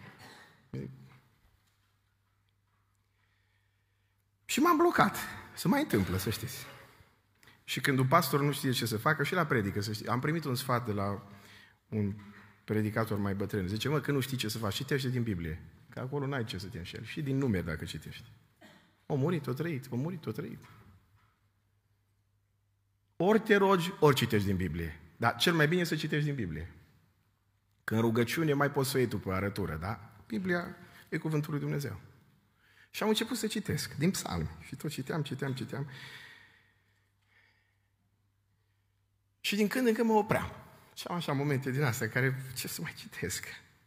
Și m-am blocat. Se mai întâmplă, să știți. Și când un pastor nu știe ce să facă, și la predică, să știți. Am primit un sfat de la un predicator mai bătrân. Zice, când nu știi ce să faci, citește din Biblie. Că acolo n-ai ce să te înșeli. Și din nume dacă citești. O murit, o trăit, o murit, o trăit. Ori te rogi, ori citești din Biblie. Dar cel mai bine e să citești din Biblie. Că în rugăciune mai poți să o iei tu pe arătură, da? Biblia e cuvântul lui Dumnezeu. Și am început să citesc din psalmi. Și tot citeam. Și din când în când mă opream. Și am așa momente din astea care, ce să mai citesc?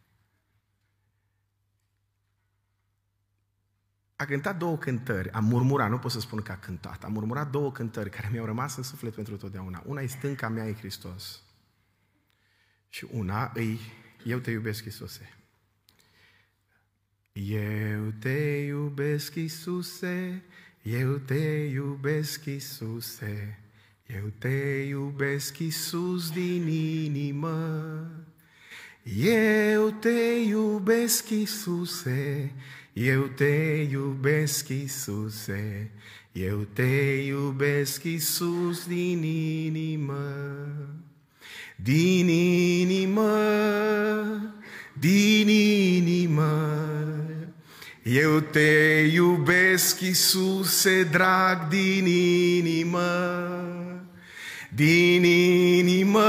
A cântat 2 cântări, a murmurat, nu pot să spun că a cântat, a murmurat 2 cântări care mi-au rămas în suflet pentru totdeauna. Una e Stânca mea e Hristos. Și una e Eu te iubesc, Iisuse. Eu te iubesc, Iisuse, eu te iubesc, Iisuse, eu te iubesc, Iisus, din inimă. Eu te iubesc, Iisuse, eu te iubesc, Iisuse, Eu te iubesc, Iisus, din inimă, din inimă, din inimă. Eu te iubesc, Iisuse, drag, din inimă, din inimă,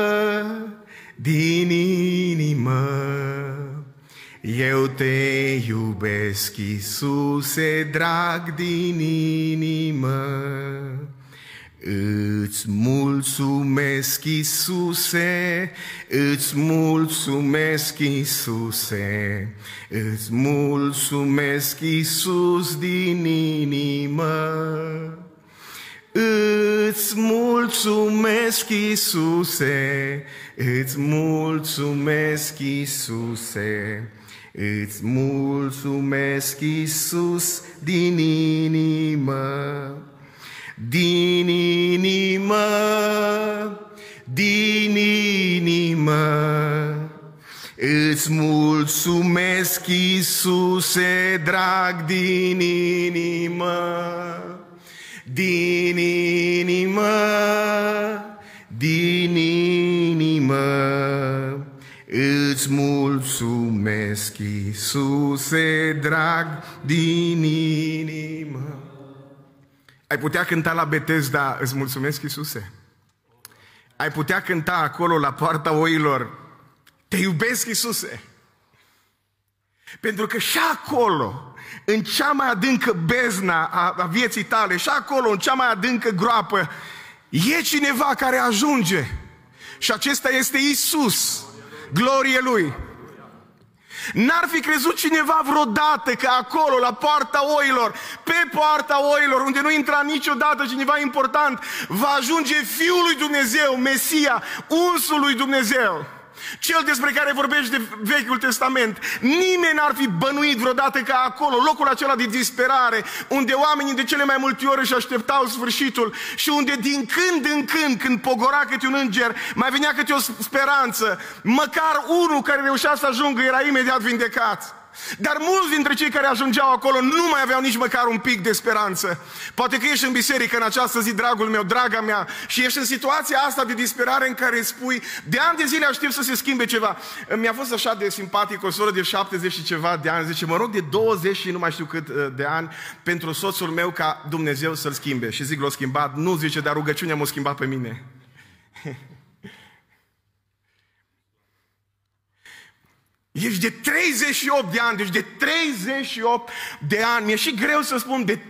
din inimă. Eu te iubesc, Iisuse, drag, din inimă. Îți mulțumesc, Iisuse, îți mulțumesc, Iisuse, îți mulțumesc, Iisus, din inimă. Îți mulțumesc, Iisuse, îți mulțumesc, Iisuse, îți mulțumesc, Iisus, din inimă. Din inimă, din inimă, îți mulțumesc, Iisuse, drag, din inimă, din inimă, din inimă, îți mulțumesc, Iisuse, drag, din inimă. Ai putea cânta la Betesda, îți mulțumesc, Iisuse. Ai putea cânta acolo la poarta oilor, te iubesc, Iisuse. Pentru că și acolo, în cea mai adâncă beznă a vieții tale, și acolo, în cea mai adâncă groapă, e cineva care ajunge. Și acesta este Iisus, glorie Lui. N-ar fi crezut cineva vreodată că acolo, la poarta oilor, pe poarta oilor, unde nu intra niciodată cineva important, va ajunge Fiul lui Dumnezeu, Mesia, unsul lui Dumnezeu. Cel despre care vorbește Vechiul Testament. Nimeni n-ar fi bănuit vreodată că acolo, locul acela de disperare, unde oamenii de cele mai multe ori își așteptau sfârșitul și unde din când în când, când pogora câte un înger, mai venea câte o speranță, măcar unul care reușea să ajungă era imediat vindecat. Dar mulți dintre cei care ajungeau acolo nu mai aveau nici măcar un pic de speranță. Poate că ești în biserică în această zi, dragul meu, draga mea, și ești în situația asta de disperare în care spui, de ani de zile aștept să se schimbe ceva. Mi-a fost așa de simpatic o soră de 70 și ceva de ani, zice, mă rog de 20 și nu mai știu cât de ani pentru soțul meu ca Dumnezeu să-l schimbe. Și zic, l-a schimbat? Nu, zice, dar rugăciunea m-a schimbat pe mine. Ești de 38 de ani, deci de 38 de ani, mi-e și greu să spun, de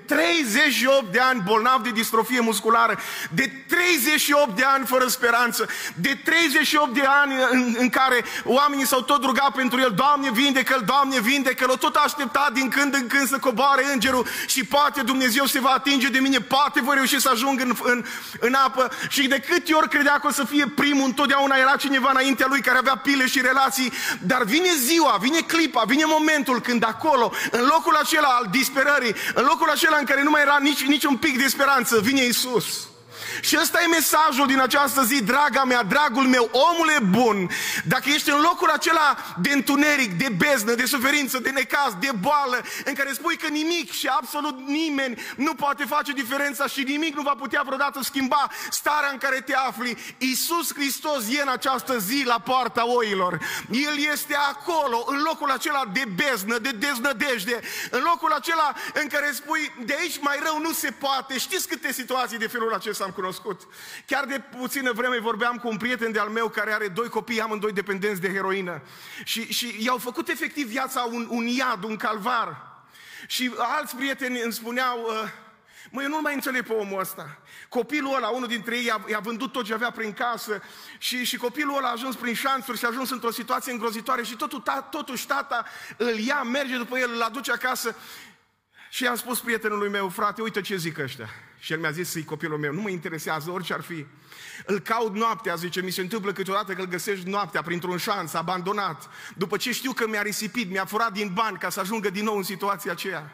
38 de ani bolnav de distrofie musculară, de 38 de ani fără speranță, de 38 de ani în care oamenii s-au tot rugat pentru el, Doamne vindecă-l, Doamne vindecă-l, o tot așteptat din când în când să coboare îngerul și poate Dumnezeu se va atinge de mine, poate voi reuși să ajung în apă. Și de câte ori credea că o să fie primul, întotdeauna era cineva înaintea lui care avea pile și relații, dar vine ziua, vine clipa, vine momentul când acolo, în locul acela al disperării, în locul acela în care nu mai era nici un pic de speranță, vine Iisus. Și ăsta e mesajul din această zi, draga mea, dragul meu, omule bun, dacă ești în locul acela de întuneric, de beznă, de suferință, de necaz, de boală, în care spui că nimic și absolut nimeni nu poate face diferența și nimic nu va putea vreodată schimba starea în care te afli, Iisus Hristos e în această zi la poarta oilor. El este acolo, în locul acela de beznă, de deznădejde, în locul acela în care spui, de aici mai rău nu se poate. Știți câte situații de felul acesta am cunoscut? Chiar de puțină vreme vorbeam cu un prieten de-al meu care are 2 copii, amândoi dependenți de heroină. Și i-au făcut efectiv viața un iad, un calvar. Și alți prieteni îmi spuneau, mă, eu nu mai înțeleg pe omul ăsta. Copilul ăla, unul dintre ei i-a vândut tot ce avea prin casă și copilul ăla a ajuns prin șanțuri și a ajuns într-o situație îngrozitoare și totuși tata îl ia, merge după el, îl aduce acasă. Și i-am spus prietenului meu, frate, uite ce zic ăștia. Și el mi-a zis, copilul meu, nu mă interesează orice ar fi. Îl caut noaptea, zice, mi se întâmplă câteodată că îl găsești noaptea printr-un șanț, abandonat. După ce știu că mi-a risipit, mi-a furat din bani ca să ajungă din nou în situația aceea.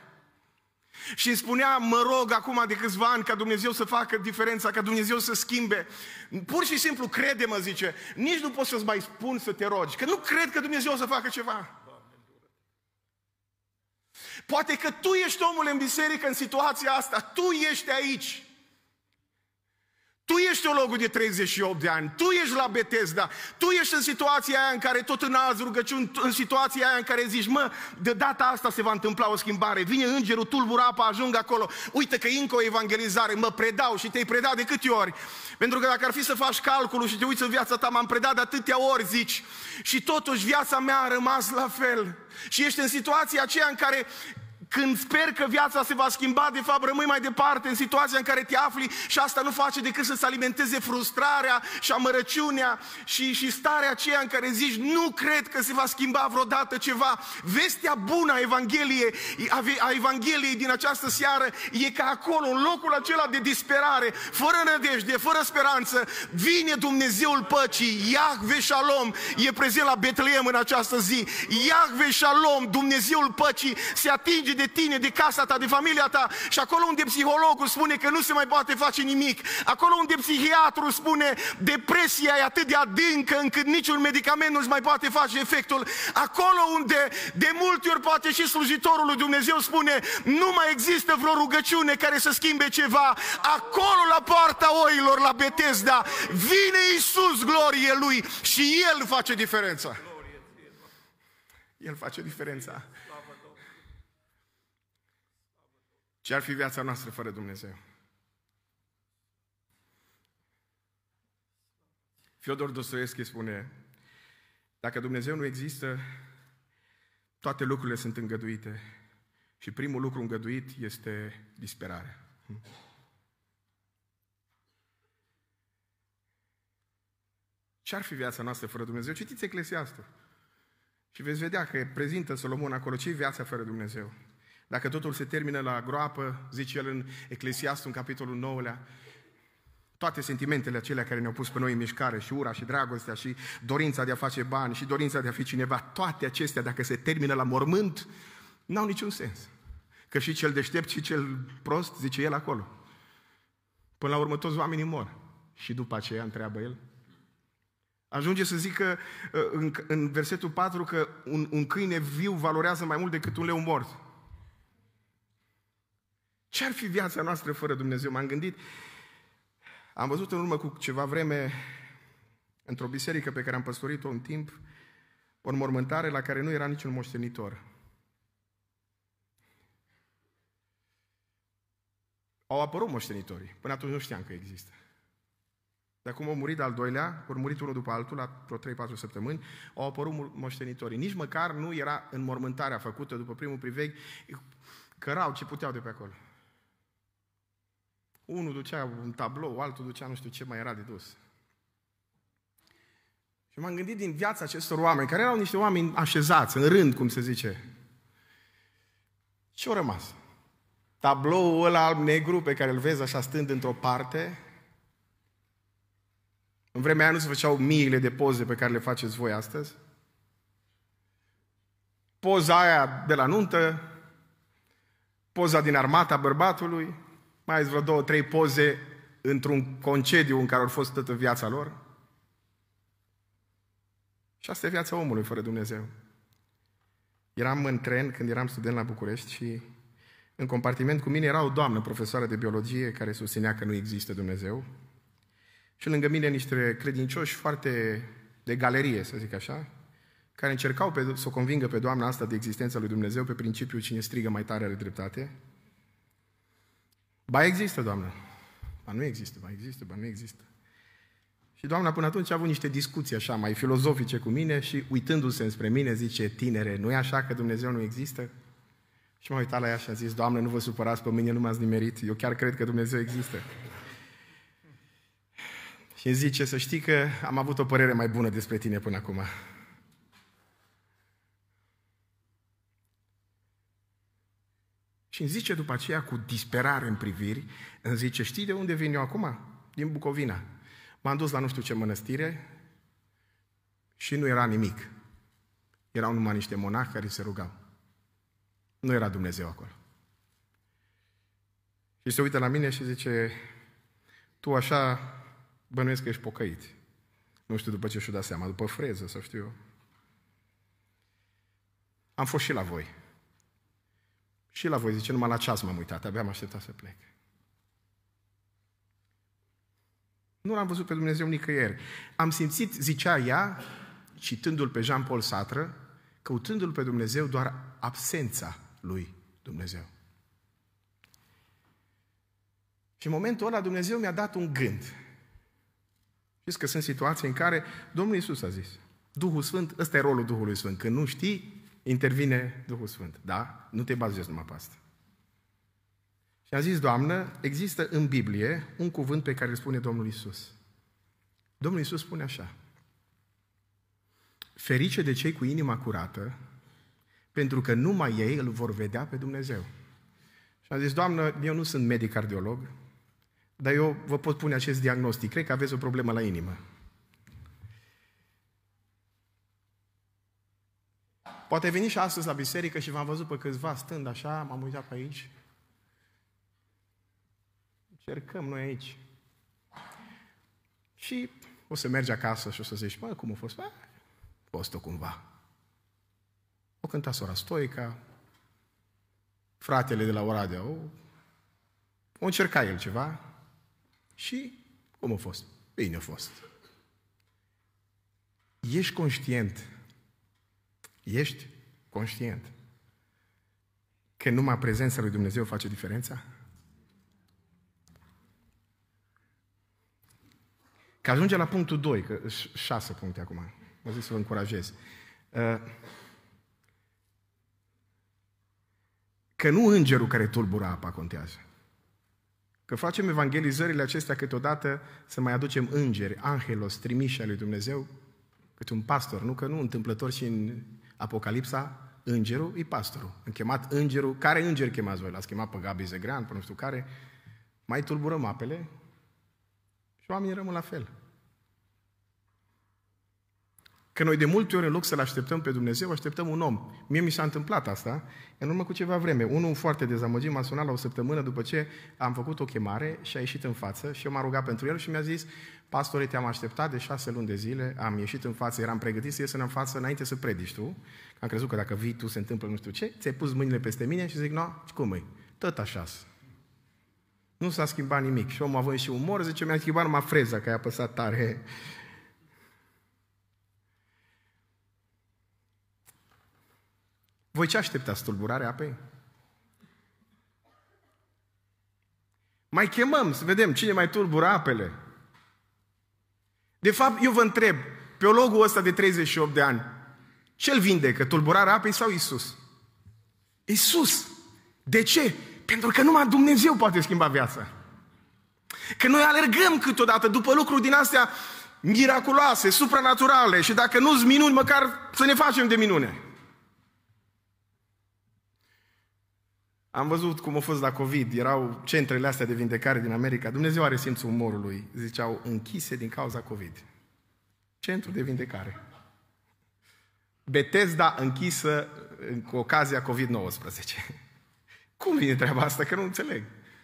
Și îmi spunea, mă rog acum de câțiva ani ca Dumnezeu să facă diferența, ca Dumnezeu să schimbe. Pur și simplu crede-mă, zice, nici nu pot să-ți mai spun să te rogi, că nu cred că Dumnezeu o să facă ceva. Poate că tu ești omul în biserică în situația asta, tu ești aici. Tu ești teologul de 38 de ani, tu ești la Betesda, tu ești în situația aia în care tot înalți rugăciuni, în situația aia în care zici, mă, de data asta se va întâmpla o schimbare, vine îngerul, tulbură apa, ajung acolo, uite că e încă o evangelizare, mă predau și te-ai predat de câte ori? Pentru că dacă ar fi să faci calculul și te uiți în viața ta, m-am predat de atâtea ori, zici, și totuși viața mea a rămas la fel. Și ești în situația aceea în care când sper că viața se va schimba, de fapt rămâi mai departe în situația în care te afli și asta nu face decât să-ți alimenteze frustrarea și amărăciunea și starea aceea în care zici, nu cred că se va schimba vreodată ceva. Vestea bună a Evangheliei din această seară e că acolo, în locul acela de disperare, fără nădejde, fără speranță, vine Dumnezeul păcii, Iahve Shalom, e prezent la Betleem în această zi. Iahve Shalom, Dumnezeul păcii, se atinge de tine, de casa ta, de familia ta și acolo unde psihologul spune că nu se mai poate face nimic, acolo unde psihiatrul spune depresia e atât de adâncă încât niciun medicament nu-ți mai poate face efectul, acolo unde de multe ori poate și slujitorul lui Dumnezeu spune nu mai există vreo rugăciune care să schimbe ceva, acolo la poarta oilor la Betesda vine Iisus, glorie Lui, și El face diferența. El face diferența. Ce ar fi viața noastră fără Dumnezeu? Fiodor Dostoevski spune, dacă Dumnezeu nu există, toate lucrurile sunt îngăduite și primul lucru îngăduit este disperarea. Ce ar fi viața noastră fără Dumnezeu? Citiți Eclesiastul și veți vedea că prezintă Solomon acolo ce e viața fără Dumnezeu. Dacă totul se termină la groapă, zice el în Eclesiastul, în capitolul 9-lea, toate sentimentele acelea care ne-au pus pe noi în mișcare, și ura, și dragostea, și dorința de a face bani, și dorința de a fi cineva, toate acestea, dacă se termină la mormânt, n-au niciun sens. Că și cel deștept și cel prost, zice el acolo. Până la urmă toți oamenii mor. Și după aceea întreabă el. Ajunge să zică în versetul 4 că un câine viu valorează mai mult decât un leu mort. Ce ar fi viața noastră fără Dumnezeu? M-am gândit, am văzut în urmă cu ceva vreme, într-o biserică pe care am păstorit-o un timp, o înmormântare la care nu era niciun moștenitor. Au apărut moștenitorii, până atunci nu știam că există. De acum au murit al doilea, au murit unul după altul, la vreo 3-4 săptămâni, au apărut moștenitorii. Nici măcar nu era înmormântarea făcută după primul priveghi, cărau ce puteau de pe acolo. Unul ducea un tablou, altul ducea nu știu ce mai era de dus. Și m-am gândit din viața acestor oameni, care erau niște oameni așezați, în rând, cum se zice. Ce-au rămas? Tabloul ăla alb-negru pe care îl vezi așa stând într-o parte. În vremea aia nu se făceau miile de poze pe care le faceți voi astăzi. Poza aia de la nuntă, poza din armata bărbatului, mai ales vreo 2-3 poze într-un concediu în care au fost toată viața lor. Și asta e viața omului fără Dumnezeu. Eram în tren când eram student la București și în compartiment cu mine era o doamnă, profesoară de biologie, care susținea că nu există Dumnezeu. Și lângă mine niște credincioși foarte de galerie, să zic așa, care încercau să o convingă pe doamna asta de existența lui Dumnezeu pe principiul cine strigă mai tare are dreptate. Ba există, doamnă. Ba nu există, ba există, ba nu există. Și doamna până atunci a avut niște discuții așa mai filozofice cu mine și uitându-se înspre mine zice, tinere, nu e așa că Dumnezeu nu există? Și m-a uitat la ea și a zis, Doamne, nu vă supărați pe mine, nu m-ați nimerit, eu chiar cred că Dumnezeu există. Și îmi zice, să știi că am avut o părere mai bună despre tine până acum. Și îmi zice după aceea, cu disperare în priviri, îmi zice, știi de unde vin eu acum? Din Bucovina. M-am dus la nu știu ce mănăstire și nu era nimic. Erau numai niște monahi care se rugau. Nu era Dumnezeu acolo. Și se uită la mine și zice, tu așa bănuiesc că ești pocăit. Nu știu după ce și-o dat seama, după freză sau știu eu. Am fost și la voi. Și la voi, zice, numai la ceas m-am uitat, abia am așteptat să plec. Nu l-am văzut pe Dumnezeu nicăieri. Am simțit, zicea ea, citându-l pe Jean-Paul Sartre, căutându-l pe Dumnezeu doar absența lui Dumnezeu. Și în momentul ăla Dumnezeu mi-a dat un gând. Știți că sunt situații în care Domnul Iisus a zis, Duhul Sfânt, ăsta e rolul Duhului Sfânt. Când nu știi, intervine Duhul Sfânt. Da? Nu te bazezi numai pe asta. Și a zis, Doamnă, există în Biblie un cuvânt pe care îl spune Domnul Iisus. Domnul Iisus spune așa: ferice de cei cu inima curată, pentru că numai ei îl vor vedea pe Dumnezeu. Și am zis, Doamnă, eu nu sunt medic cardiolog, dar eu vă pot pune acest diagnostic. Cred că aveți o problemă la inimă. Poate veni și astăzi la biserică și v-am văzut pe câțiva stând așa, m-am uitat pe aici. Cercăm noi aici. Și o să mergi acasă și o să zici, cum a fost? A fost-o cumva. O cânta sora Stoica, fratele de la Oradea, o încerca el ceva și cum a fost? Bine a fost. Ești conștient că numai prezența lui Dumnezeu face diferența? Că ajunge la punctul 2, că 6 puncte acum, mă zic să vă încurajez. Că nu îngerul care tulbură apa contează. Că facem evangelizările acestea câteodată să mai aducem îngeri, angelos, trimiși al lui Dumnezeu, câte un pastor, nu? Că nu întâmplător și în Apocalipsa, îngerul e pastorul. Am chemat îngerul, care înger chemați voi? L-ați chemat pe Gabi Zegrean, pe nu știu care, mai tulburăm apele și oamenii rămân la fel. Că noi de multe ori, în loc să-L așteptăm pe Dumnezeu, așteptăm un om. Mie mi s-a întâmplat asta, în urmă cu ceva vreme. Unul foarte dezamăgit m-a sunat la o săptămână după ce am făcut o chemare și a ieșit în față și eu m-am rugat pentru el și mi-a zis, pastore, te-am așteptat de 6 luni de zile, am ieșit în față, eram pregătit să ies în față înainte să predici tu, că am crezut că dacă vii tu se întâmplă nu știu ce, ți-ai pus mâinile peste mine și zic, no, cum e? Tot așa. Nu s-a schimbat nimic. Și omul având și umor, zice, mi-a schimbat numai freza, că ai apăsat tare. Voi ce așteptați? Tulburarea apei? Mai chemăm să vedem cine mai tulbură apele. De fapt, eu vă întreb, teologul ăsta de 38 de ani, ce-l vindecă? Tulburarea apei sau Iisus? Iisus. De ce? Pentru că numai Dumnezeu poate schimba viața. Că noi alergăm câteodată după lucruri din astea miraculoase, supranaturale și dacă nu-s minuni, măcar să ne facem de minune. Am văzut cum a fost la COVID, erau centrele astea de vindecare din America. Dumnezeu are simțul umorului. Ziceau, închise din cauza COVID. Centru de vindecare. Bethesda închisă cu ocazia COVID-19. Cum vine treaba asta? Că nu înțeleg.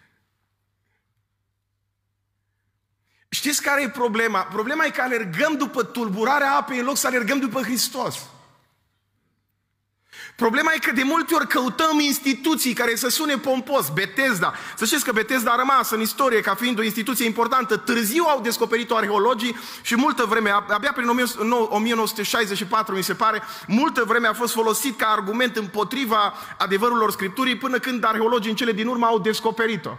Știți care e problema? Problema e că alergăm după tulburarea apei în loc să alergăm după Hristos. Problema e că de multe ori căutăm instituții care să sune pompos, Bethesda. Să știți că Bethesda a rămas în istorie ca fiind o instituție importantă. Târziu au descoperit-o arheologii și multă vreme, abia prin 1964 mi se pare, multă vreme a fost folosit ca argument împotriva adevărurilor Scripturii până când arheologii în cele din urmă au descoperit-o.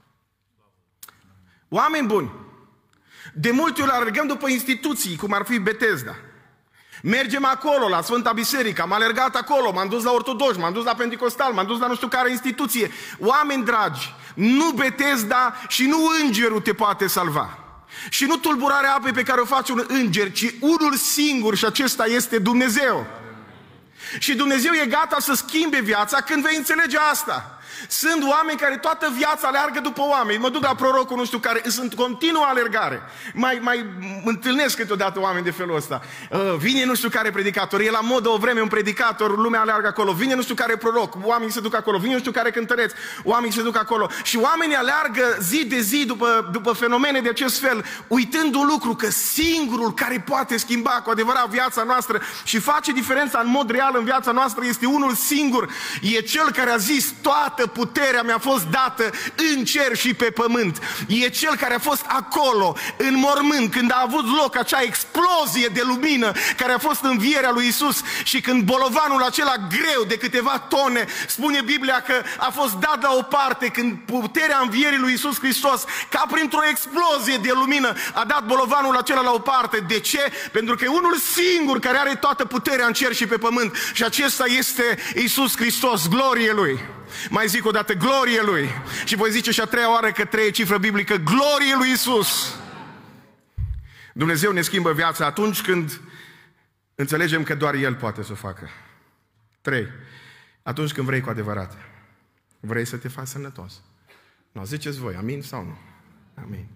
Oameni buni, de multe ori alergăm după instituții, cum ar fi Bethesda. Mergem acolo, la Sfânta Biserică, am alergat acolo, m-am dus la ortodoși, m-am dus la Pentecostal, m-am dus la nu știu care instituție. Oameni dragi, nu Bethesda și nu îngerul te poate salva. Și nu tulburarea apei pe care o face un înger, ci unul singur și acesta este Dumnezeu. Și Dumnezeu e gata să schimbe viața când vei înțelege asta. Sunt oameni care toată viața aleargă după oameni. Mă duc la prorocul nu știu care, sunt continuă alergare. Mai întâlnesc câteodată oameni de felul ăsta. Vine nu știu care predicator, e la modă o vreme un predicator, lumea aleargă acolo. Vine nu știu care proroc, oamenii se duc acolo. Vine nu știu care cântăreț, oamenii se duc acolo. Și oamenii aleargă zi de zi după fenomene de acest fel, uitând un lucru, că singurul care poate schimba cu adevărat viața noastră și face diferența în mod real în viața noastră este unul singur. E Cel care a zis: toată puterea mi-a fost dată în cer și pe pământ. E Cel care a fost acolo, în mormânt, când a avut loc acea explozie de lumină care a fost învierea lui Isus și când bolovanul acela greu de câteva tone, spune Biblia că a fost dat la o parte, când puterea învierii lui Isus Hristos, ca printr-o explozie de lumină, a dat bolovanul acela la o parte. De ce? Pentru că e unul singur care are toată puterea în cer și pe pământ și acesta este Isus Hristos. Glorie Lui! Mai zic o dată, glorie Lui! Și voi zice și a treia oară, că treie cifră biblică, glorie Lui Isus! Dumnezeu ne schimbă viața atunci când înțelegem că doar El poate să o facă. 3. Atunci când vrei cu adevărat. Vrei să te faci sănătos. Nu, ziceți voi, amin sau nu? Amin.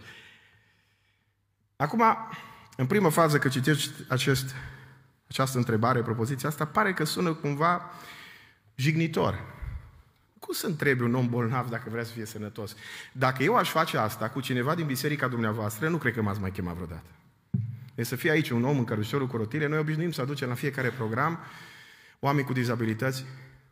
Acum, în prima fază că citești această întrebare, propoziția asta, pare că sună cumva jignitor. Cum să întrebi un om bolnav dacă vrea să fie sănătos? Dacă eu aș face asta cu cineva din biserica dumneavoastră, nu cred că m-ați mai chemat vreodată. E să fie aici un om în căruciorul cu rotile, noi obișnuim să aducem la fiecare program oameni cu dizabilități.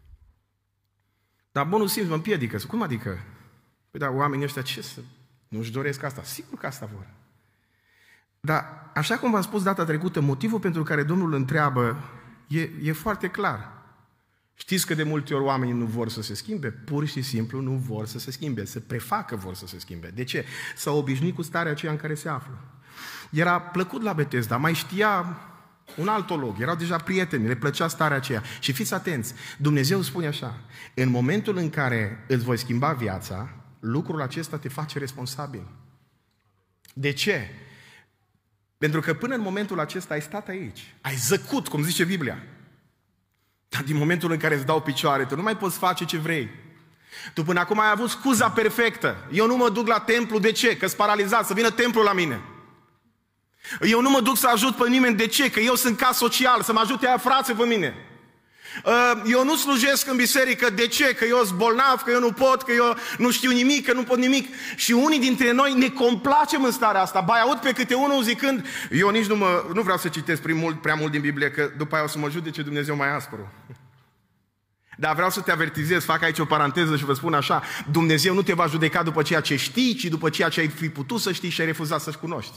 Dar bunul simț mă împiedică. Cum adică? Păi da, oamenii ăștia ce să... Nu-și doresc asta? Sigur că asta vor. Dar, așa cum v-am spus data trecută, motivul pentru care Domnul întreabă e foarte clar. Știți că de multe ori oamenii nu vor să se schimbe? Pur și simplu nu vor să se schimbe, se prefacă vor să se schimbe. De ce? S-au obișnuit cu starea aceea în care se află. Era plăcut la Betesda, mai știa un alt teolog, erau deja prieteni, le plăcea starea aceea. Și fiți atenți, Dumnezeu spune așa: în momentul în care îți voi schimba viața, lucrul acesta te face responsabil. De ce? Pentru că până în momentul acesta ai stat aici, ai zăcut, cum zice Biblia. Dar din momentul în care îți dau picioare, tu nu mai poți face ce vrei. Tu până acum ai avut scuza perfectă. Eu nu mă duc la templu, de ce? Că-s paralizat, să vină templul la mine. Eu nu mă duc să ajut pe nimeni, de ce? Că eu sunt caz social, să mă ajute aia frații pe mine. Eu nu slujesc în biserică, de ce? Că eu sunt bolnav, că eu nu pot, că eu nu știu nimic, că nu pot nimic. Și unii dintre noi ne complacem în starea asta. Ba, aud pe câte unul zicând: eu nici nu vreau să citesc prea mult din Biblie, că după aia o să mă judece Dumnezeu mai aspru. Dar vreau să te avertizez, fac aici o paranteză și vă spun așa: Dumnezeu nu te va judeca după ceea ce știi, ci după ceea ce ai fi putut să știi și ai refuzat să-și cunoști.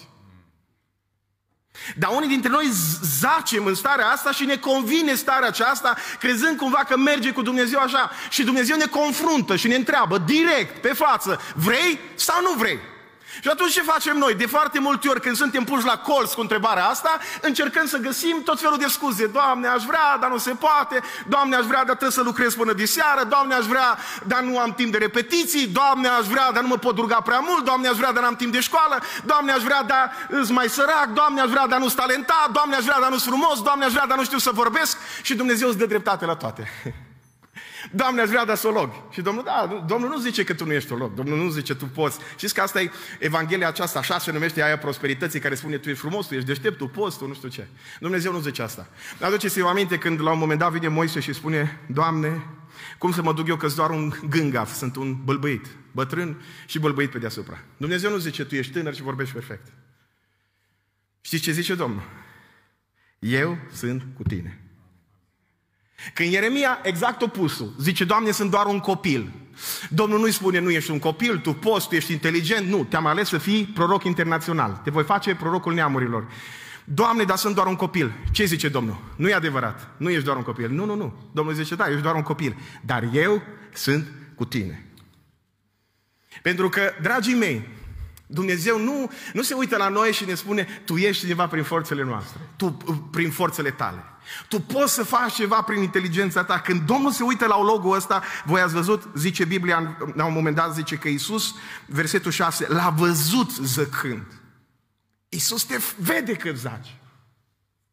Dar unii dintre noi zacem în starea asta și ne convine starea aceasta, crezând cumva că merge cu Dumnezeu așa. Și Dumnezeu ne confruntă și ne întreabă direct, pe față: vrei sau nu vrei? Și atunci ce facem noi? De foarte multe ori când suntem puși la colț cu întrebarea asta, încercăm să găsim tot felul de scuze. Doamne, aș vrea, dar nu se poate. Doamne, aș vrea, dar trebuie să lucrez până de seară. Doamne, aș vrea, dar nu am timp de repetiții. Doamne, aș vrea, dar nu mă pot ruga prea mult. Doamne, aș vrea, dar n-am timp de școală. Doamne, aș vrea, dar îs mai sărac. Doamne, aș vrea, dar nu-s talentat. Doamne, aș vrea, dar nu-s frumos. Doamne, aș vrea, dar nu știu să vorbesc. Și Dumnezeu îți dă dreptate la toate. Doamne, aș vrea, dar să o log. Și Domnul nu zice că tu nu ești o log. Domnul nu zice tu poți. Știți că asta e Evanghelia aceasta, așa se numește aia prosperității, care spune tu ești frumos, tu ești deștept, tu poți, tu nu știu ce. Dumnezeu nu zice asta. Aduceți-vă aminte când la un moment dat vine Moise și spune: Doamne, cum să mă duc eu că-s doar un gângaf, sunt un bălbăit, bătrân și bălbăit pe deasupra. Dumnezeu nu zice tu ești tânăr și vorbești perfect. Știți ce zice Domnul? Eu sunt cu tine. Când Ieremia, exact opusul, zice: Doamne, sunt doar un copil. Domnul nu-i spune: nu ești un copil, tu poți, tu ești inteligent. Nu, te-am ales să fii proroc internațional. Te voi face prorocul neamurilor. Doamne, dar sunt doar un copil. Ce zice Domnul? Nu e adevărat, nu ești doar un copil. Nu. Domnul zice: da, ești doar un copil, dar eu sunt cu tine. Pentru că, dragii mei, Dumnezeu nu se uită la noi și ne spune: tu ești cineva prin forțele noastre, tu prin forțele tale. Tu poți să faci ceva prin inteligența ta. Când Domnul se uită la logul ăsta, voi ați văzut, zice Biblia, la un moment dat zice că Iisus, versetul 6, l-a văzut zăcând. Iisus te vede că zaci.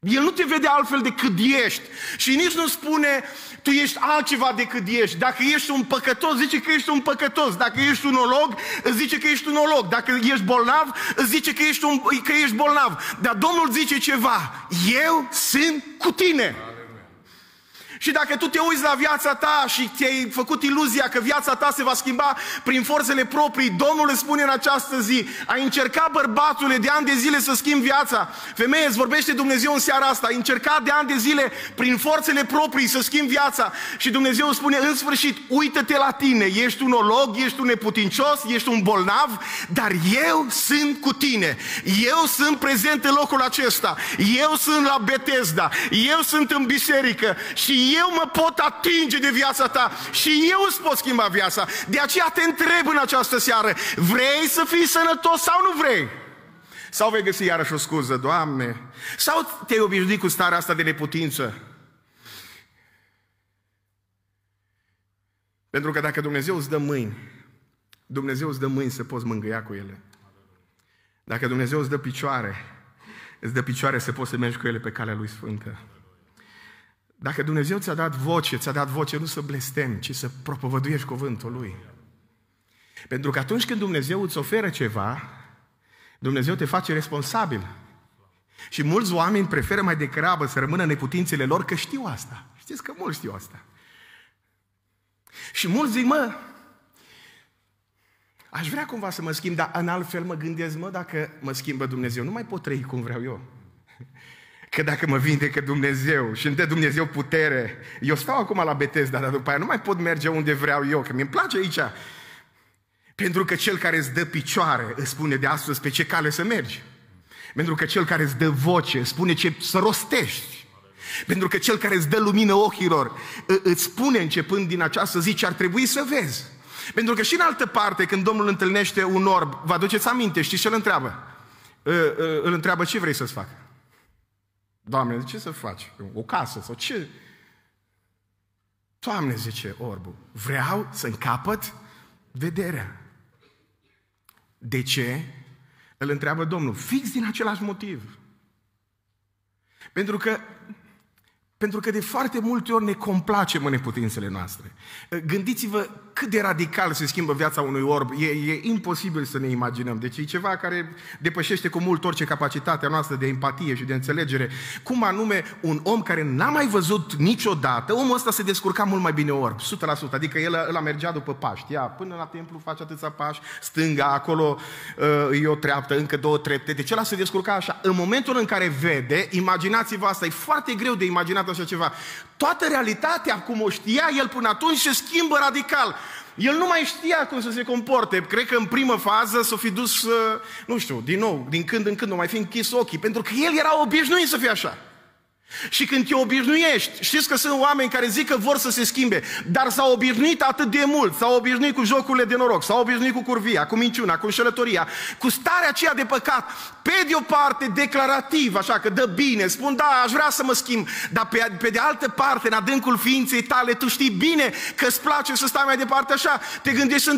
El nu te vede altfel decât ești. Și nici nu spune, tu ești altceva decât ești. Dacă ești un păcătos, zice că ești un păcătos. Dacă ești un olog, îți zice că ești un olog. Dacă ești bolnav, îți zice că ești bolnav. Dar Domnul zice ceva, eu sunt cu tine. Și dacă tu te uiți la viața ta și ți-ai făcut iluzia că viața ta se va schimba prin forțele proprii, Domnul îți spune în această zi, ai încercat, bărbatule, de ani de zile să schimbi viața. Femeie, îți vorbește Dumnezeu în seara asta, ai încercat de ani de zile prin forțele proprii să schimbi viața. Și Dumnezeu îți spune, în sfârșit, uită-te la tine, ești un olog, ești un neputincios, ești un bolnav, dar eu sunt cu tine. Eu sunt prezent în locul acesta. Eu sunt la Betesda. Eu sunt în biserică și eu mă pot atinge de viața ta și eu îți pot schimba viața. De aceea te întreb în această seară, vrei să fii sănătos sau nu vrei? Sau vei găsi iarăși o scuză, Doamne? Sau te-ai obișnuit cu starea asta de neputință? Pentru că dacă Dumnezeu îți dă mâini, Dumnezeu îți dă mâini să poți mângâia cu ele. Dacă Dumnezeu îți dă picioare, îți dă picioare să poți să mergi cu ele pe calea Lui Sfântă. Dacă Dumnezeu ți-a dat voce nu să blestemi, ci să propovăduiești cuvântul Lui. Pentru că atunci când Dumnezeu îți oferă ceva, Dumnezeu te face responsabil. Și mulți oameni preferă mai degrabă să rămână în neputințele lor, că știu asta. Știți că mulți știu asta. Și mulți zic, aș vrea cumva să mă schimb, dar în alt fel mă gândesc, dacă mă schimbă Dumnezeu, nu mai pot trăi cum vreau eu. Că dacă mă vindecă Dumnezeu și îmi dă Dumnezeu putere, eu stau acum la Betesda, dar după aia nu mai pot merge unde vreau eu, că mi-mi place aici. Pentru că Cel care îți dă picioare îți spune de astăzi pe ce cale să mergi. Pentru că Cel care îți dă voce spune ce să rostești. Pentru că Cel care îți dă lumină ochilor îți spune începând din această zi ce ar trebui să vezi. Pentru că și în altă parte, când Domnul întâlnește un orb, vă aduceți aminte, știți ce îl întreabă? Îl întreabă ce vrei să-ți facă. Doamne, ce să faci? O casă sau ce? Doamne, zice orbul, vreau să-mi capăt vederea. De ce? Îl întreabă Domnul. Fix din același motiv. Pentru că de foarte multe ori ne complacem în neputințele noastre. Gândiți-vă cât de radical se schimbă viața unui orb. E imposibil să ne imaginăm. Deci e ceva care depășește cu mult orice capacitatea noastră de empatie și de înțelegere. Cum anume un om care n-a mai văzut niciodată, omul ăsta se descurca mult mai bine orb, 100%. Adică el mergea după pași. Ia, până la templu face atâția pași, stânga, acolo e o treaptă, încă 2 trepte. Deci ăla se descurca așa. În momentul în care vede, imaginați-vă asta, e foarte greu de imaginat așa ceva. Toată realitatea, cum o știa el până atunci, se schimbă radical. El nu mai știa cum să se comporte. Cred că în primă fază s-o fi dus, nu știu, din nou, din când în când, o mai fi închis ochii, pentru că el era obișnuit să fie așa. Și când te obișnuiești, știți că sunt oameni care zic că vor să se schimbe, dar s-au obișnuit atât de mult, s-au obișnuit cu jocurile de noroc, s-au obișnuit cu curvia, cu minciuna, cu înșelătoria, cu starea aceea de păcat, pe de o parte declarativ, așa că dă bine, spun da, aș vrea să mă schimb, dar pe de altă parte, în adâncul ființei tale, tu știi bine că îți place să stai mai departe așa, te gândești, sunt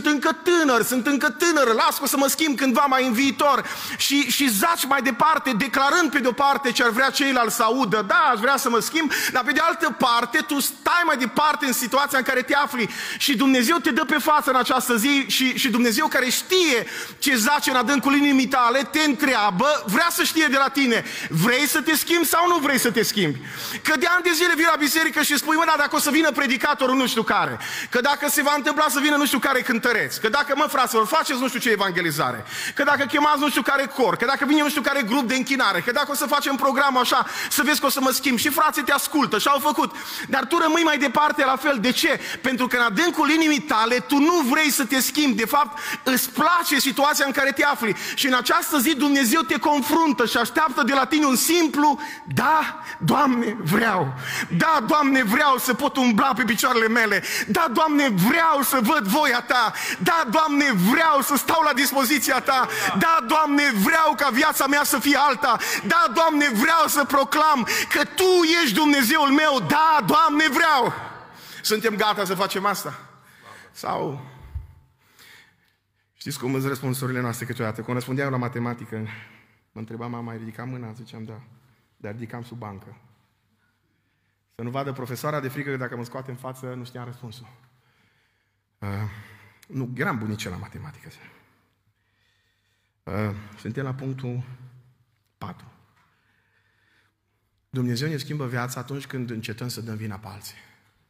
încă tânăr, las că o să mă schimb cândva mai în viitor și zaci mai departe, declarând pe de o parte ce ar vrea ceilalți să audă, da, aș vrea să mă schimb, dar pe de altă parte tu stai mai departe în situația în care te afli și Dumnezeu te dă pe față în această zi și Dumnezeu care știe ce zace în adâncul inimii tale te întreabă, vrea să știe de la tine, vrei să te schimbi sau nu vrei să te schimbi? Că de ani de zile vii la biserică și spui, da, dacă o să vină predicatorul nu știu care, că dacă se va întâmpla să vină nu știu care cântăreți, că dacă, fraților, faceți nu știu ce evangelizare, că dacă chemați nu știu care cor, că dacă vine nu știu care grup de închinare, că dacă o să facem programul așa, să vezi că o să mă schimb și frații te ascultă și au făcut. Dar tu rămâi mai departe la fel. De ce? Pentru că în adâncul inimii tale tu nu vrei să te schimbi. De fapt, îți place situația în care te afli. Și în această zi Dumnezeu te confruntă și așteaptă de la tine un simplu da, Doamne, vreau. Da, Doamne, vreau să pot umbla pe picioarele mele. Da, Doamne, vreau să văd voia Ta. Da, Doamne, vreau să stau la dispoziția Ta. Da, Doamne, vreau ca viața mea să fie alta. Da, Doamne, vreau să proclam că Tu ești Dumnezeul meu. Da, Doamne, vreau. Suntem gata să facem asta? Sau știți cum îți răspunsurile noastre câteodată? Când răspundeam la matematică, mă întreba mama, ai ridicat mâna? Ziceam da. dar ridicam sub bancă. Să nu vadă profesoara de frică că dacă mă scoate în față, nu știam răspunsul. Nu, eram bunice la matematică. Suntem la punctul 4. Dumnezeu ne schimbă viața atunci când încetăm să dăm vina pe alții.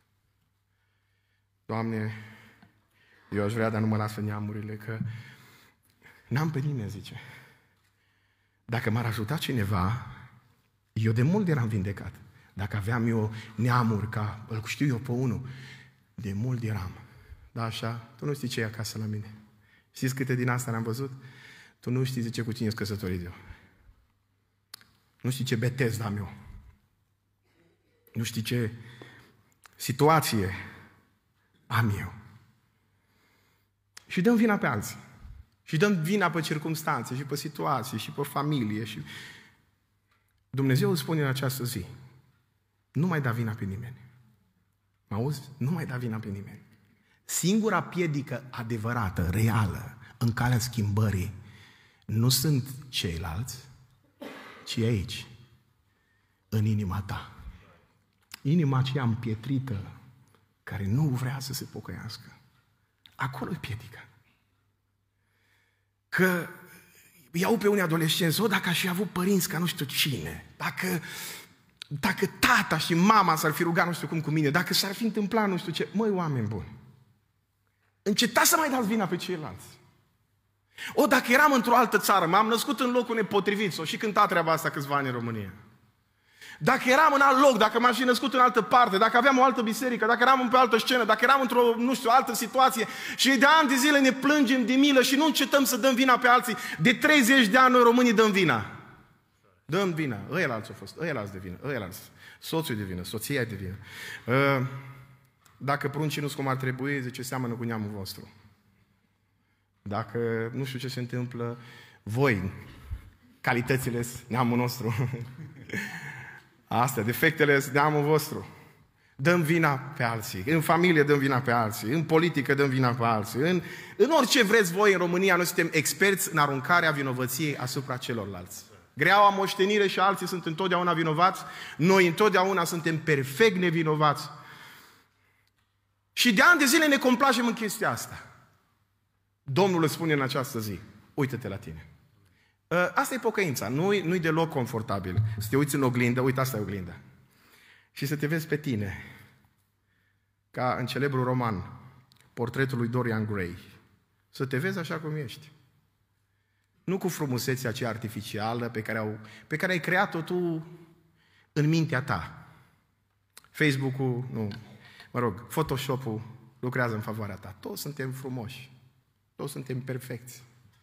Doamne, eu aș vrea, dar nu mă lasă neamurile, că n-am pe nimeni, zice. Dacă m-ar ajuta cineva, eu de mult eram vindecat. Dacă aveam eu neamuri, ca îl știu eu pe unul, de mult eram. Da, așa? Tu nu știi ce e acasă la mine. Știți câte din asta n-am văzut? Tu nu știi, zice, cu cine ești căsătorit eu. Nu știi ce betez am eu. Nu știi ce situație am eu. Și dăm vina pe alții. Și dăm vina pe circumstanțe, și pe situații, și pe familie. Și Dumnezeu îți spune în această zi, nu mai da vina pe nimeni. Mă auzi? Nu mai da vina pe nimeni. Singura piedică adevărată, reală, în calea schimbării, nu sunt ceilalți, ci aici, în inima ta. Inima aceea împietrită, care nu vrea să se pocăiască. Acolo e piedica. Că iau pe unii adolescenți, dacă aș fi avut părinți ca nu știu cine, dacă tata și mama s-ar fi rugat nu știu cum cu mine, dacă s-ar fi întâmplat nu știu ce, măi, oameni buni, încetați să mai dați vina pe ceilalți. Dacă eram într-o altă țară, m-am născut în locul nepotrivit, s-o și cântat treaba asta câțiva ani în România. Dacă eram în alt loc, dacă m-aș fi născut în altă parte, dacă aveam o altă biserică, dacă eram pe altă scenă, dacă eram într-o, nu știu, altă situație și de ani de zile ne plângem de milă și nu încetăm să dăm vina pe alții, de 30 de ani noi românii dăm vina. Dăm vina. Ăilalți au fost, ăilalți de vină, ăilalți. Soțul de vină, soția de vină. Dacă pruncii nu-s cum ar trebui, zice, seamănă cu neamul vostru. Dacă nu știu ce se întâmplă, voi, calitățile neamul nostru. Astea, defectele neamul vostru. Dăm vina pe alții. În familie dăm vina pe alții. În politică dăm vina pe alții. În orice vreți voi în România, noi suntem experți în aruncarea vinovăției asupra celorlalți. Greaua moștenire și alții sunt întotdeauna vinovați. Noi întotdeauna suntem perfect nevinovați. Și de ani de zile ne complacem în chestia asta. Domnul îți spune în această zi, uită-te la tine. Asta e pocăința, nu-i deloc confortabil. Să te uiți în oglindă, uite, asta e oglinda. Și să te vezi pe tine, ca în celebrul roman, portretul lui Dorian Gray. Să te vezi așa cum ești. Nu cu frumusețea aceea artificială pe care ai creat-o tu în mintea ta. Facebook-ul, Photoshop-ul lucrează în favoarea ta. Toți suntem frumoși. Toți suntem perfecți.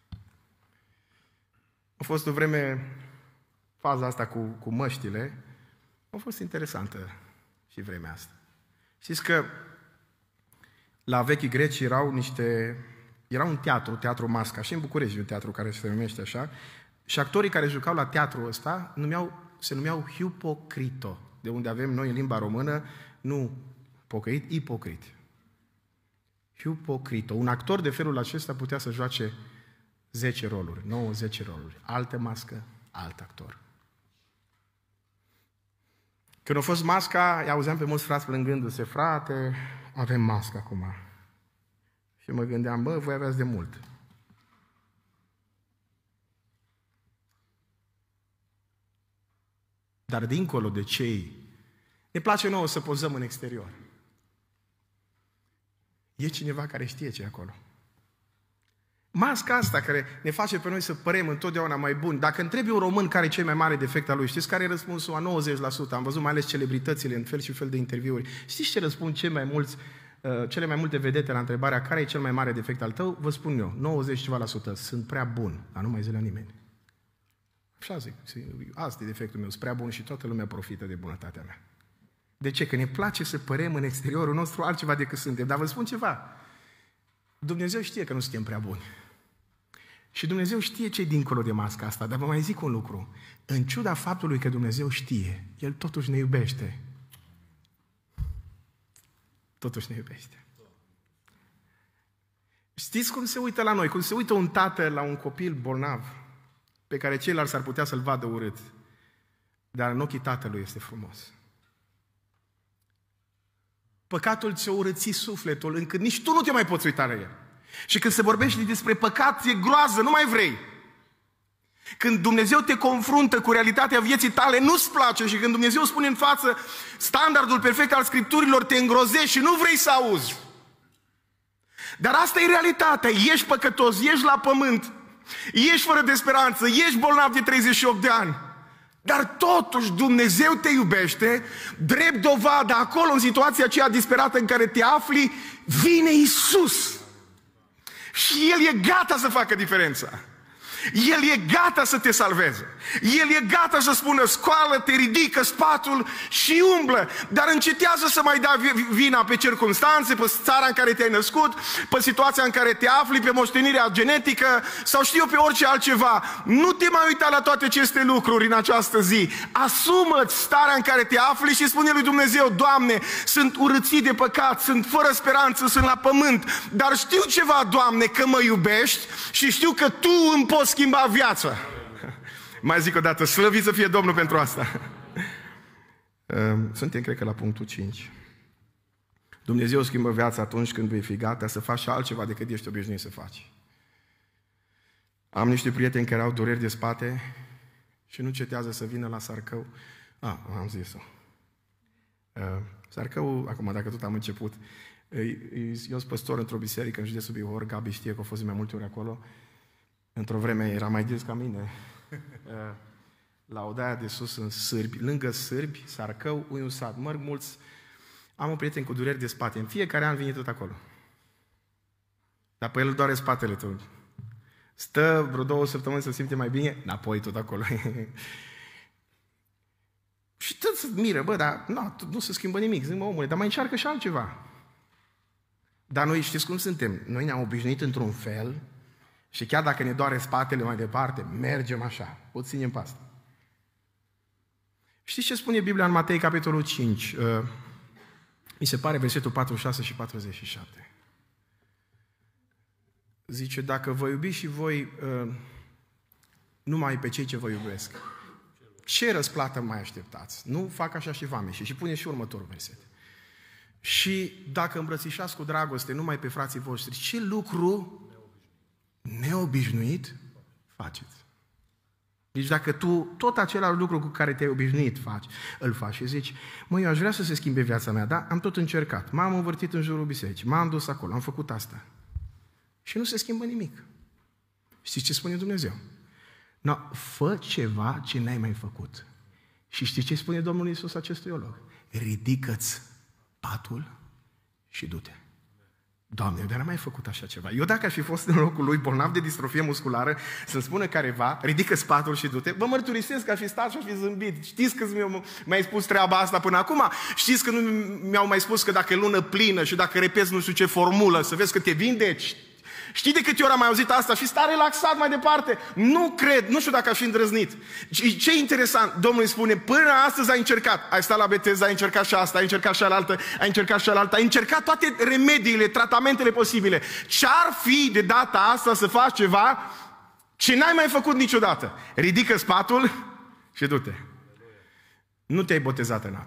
A fost o vreme, faza asta cu măștile, a fost interesantă și vremea asta. Știți că la vechii greci era un teatru Masca, și în București un teatru care se numește așa, și actorii care jucau la teatrul ăsta se numeau Hipocrito, de unde avem noi în limba română, nu pocăit, ipocrit. Hipocrito. Un actor de felul acesta putea să joace 10 roluri, 9-10 roluri. Altă mască, alt actor. Când a fost Masca, i-auzeam pe mulți frați plângându-se, frate, avem mască acum. Și mă gândeam, voi aveați de mult. Dar dincolo de cei, ne place nouă să pozăm în exterior. E cineva care știe ce e acolo. Masca asta care ne face pe noi să părem întotdeauna mai buni. Dacă întrebi un român care e cel mai mare defect al lui, știți care e răspunsul a 90%? Am văzut mai ales celebritățile în fel și fel de interviuri. Știți ce răspund cele mai multe vedete la întrebarea care e cel mai mare defect al tău? Vă spun eu, 90%. Sunt prea bun, dar nu mai zi la nimeni. Așa zic, asta e defectul meu, sunt prea bun și toată lumea profită de bunătatea mea. De ce? Că ne place să părem în exteriorul nostru altceva decât suntem. Dar vă spun ceva. Dumnezeu știe că nu suntem prea buni. Și Dumnezeu știe ce-i dincolo de masca asta. Dar vă mai zic un lucru. În ciuda faptului că Dumnezeu știe, El totuși ne iubește. Totuși ne iubește. Știți cum se uită la noi? Cum se uită un tată la un copil bolnav, pe care ceilalți ar putea să-l vadă urât. dar în ochii Tatălui este frumos. Păcatul ți-a urățit sufletul încât nici tu nu te mai poți uita la el. Și când se vorbește despre păcat, e groază, nu mai vrei. Când Dumnezeu te confruntă cu realitatea vieții tale, nu-ți place, și când Dumnezeu spune în față standardul perfect al Scripturilor, te îngrozești și nu vrei să auzi. Dar asta e realitatea, ești păcătos, ești la pământ, ești fără de speranță, ești bolnav de 38 de ani. Dar totuși Dumnezeu te iubește, drept dovadă, acolo în situația aceea disperată în care te afli, vine Iisus. Și El e gata să facă diferența. El e gata să te salveze. El e gata să spună, scoală-te, ridică spatul și umblă. Dar încetează să mai dai vina pe circunstanțe, pe țara în care te-ai născut, pe situația în care te afli, pe moștenirea genetică sau știu eu pe orice altceva. Nu te mai uita la toate aceste lucruri în această zi. Asumă-ți starea în care te afli și spune lui Dumnezeu, Doamne, sunt urâțit de păcat, sunt fără speranță, sunt la pământ, dar știu ceva, Doamne, că mă iubești și știu că Tu îmi poți schimba viața. Mai zic o dată, slăvit să fie Domnul pentru asta. Suntem, cred că, la punctul 5. Dumnezeu schimbă viața atunci când vei fi gata să faci altceva decât ești obișnuit să faci. Am niște prieteni care au dureri de spate și nu cetează să vină la Sarcău. Am zis-o. Sarcău, acum, dacă tot am început, eu sunt păstor într-o biserică în județul Bihor, Gabi știe că a fost de mai multe ori acolo. Într-o vreme era mai des ca mine. La Odaia de sus în sârbi, lângă sârbi, Sarcău, un sat. Merg mulți. Am un prieten cu dureri de spate. În fiecare an vine tot acolo. Dar pe el îl doare spatele tot. Stă vreo 2 săptămâni să simte mai bine, înapoi tot acolo. Și tot se miră, dar nu se schimbă nimic. Zic, omule, dar mai încearcă și altceva. Dar noi știți cum suntem? Noi ne-am obișnuit într-un fel și chiar dacă ne doare spatele mai departe, mergem așa, o ținem pe asta. Știți ce spune Biblia în Matei, capitolul 5? Mi se pare versetul 46 și 47. Zice, dacă vă iubiți și voi numai pe cei ce vă iubesc, ce răsplată mai așteptați? Nu fac așa și vameșii. Și pune și următorul verset. Și dacă îmbrățișați cu dragoste numai pe frații voștri, ce lucru neobișnuit faceți? Deci dacă tu tot același lucru cu care te-ai obișnuit îl faci și zici, eu aș vrea să se schimbe viața mea, dar am tot încercat, m-am învârtit în jurul bisericii, m-am dus acolo, am făcut asta. Și nu se schimbă nimic. Știți ce spune Dumnezeu? Fă ceva ce n-ai mai făcut. Și știți ce spune Domnul Iisus acestui teolog? Ridică-ți patul și du-te. Doamne, eu n-am mai făcut așa ceva. Eu dacă aș fi fost în locul lui bolnav de distrofie musculară, să-mi spună careva, ridică spatul și du-te, vă mărturisesc că aș fi stat și aș fi zâmbit. Știți că mi-ai spus treaba asta până acum? Știți că nu mi-au mai spus că dacă e lună plină și dacă repezi nu știu ce formulă, să vezi că te vindeci? Știi de câte ori am mai auzit asta? Și sta relaxat mai departe. Nu cred, nu știu dacă aș fi îndrăznit. Ce interesant, Domnul îi spune, până astăzi ai încercat. Ai stat la Betesda, ai încercat și asta, ai încercat și alaltă, ai încercat și alaltă, ai încercat toate remediile, tratamentele posibile. Ce-ar fi de data asta să faci ceva ce n-ai mai făcut niciodată? Ridică spatul și du-te. Nu te-ai botezat în apă.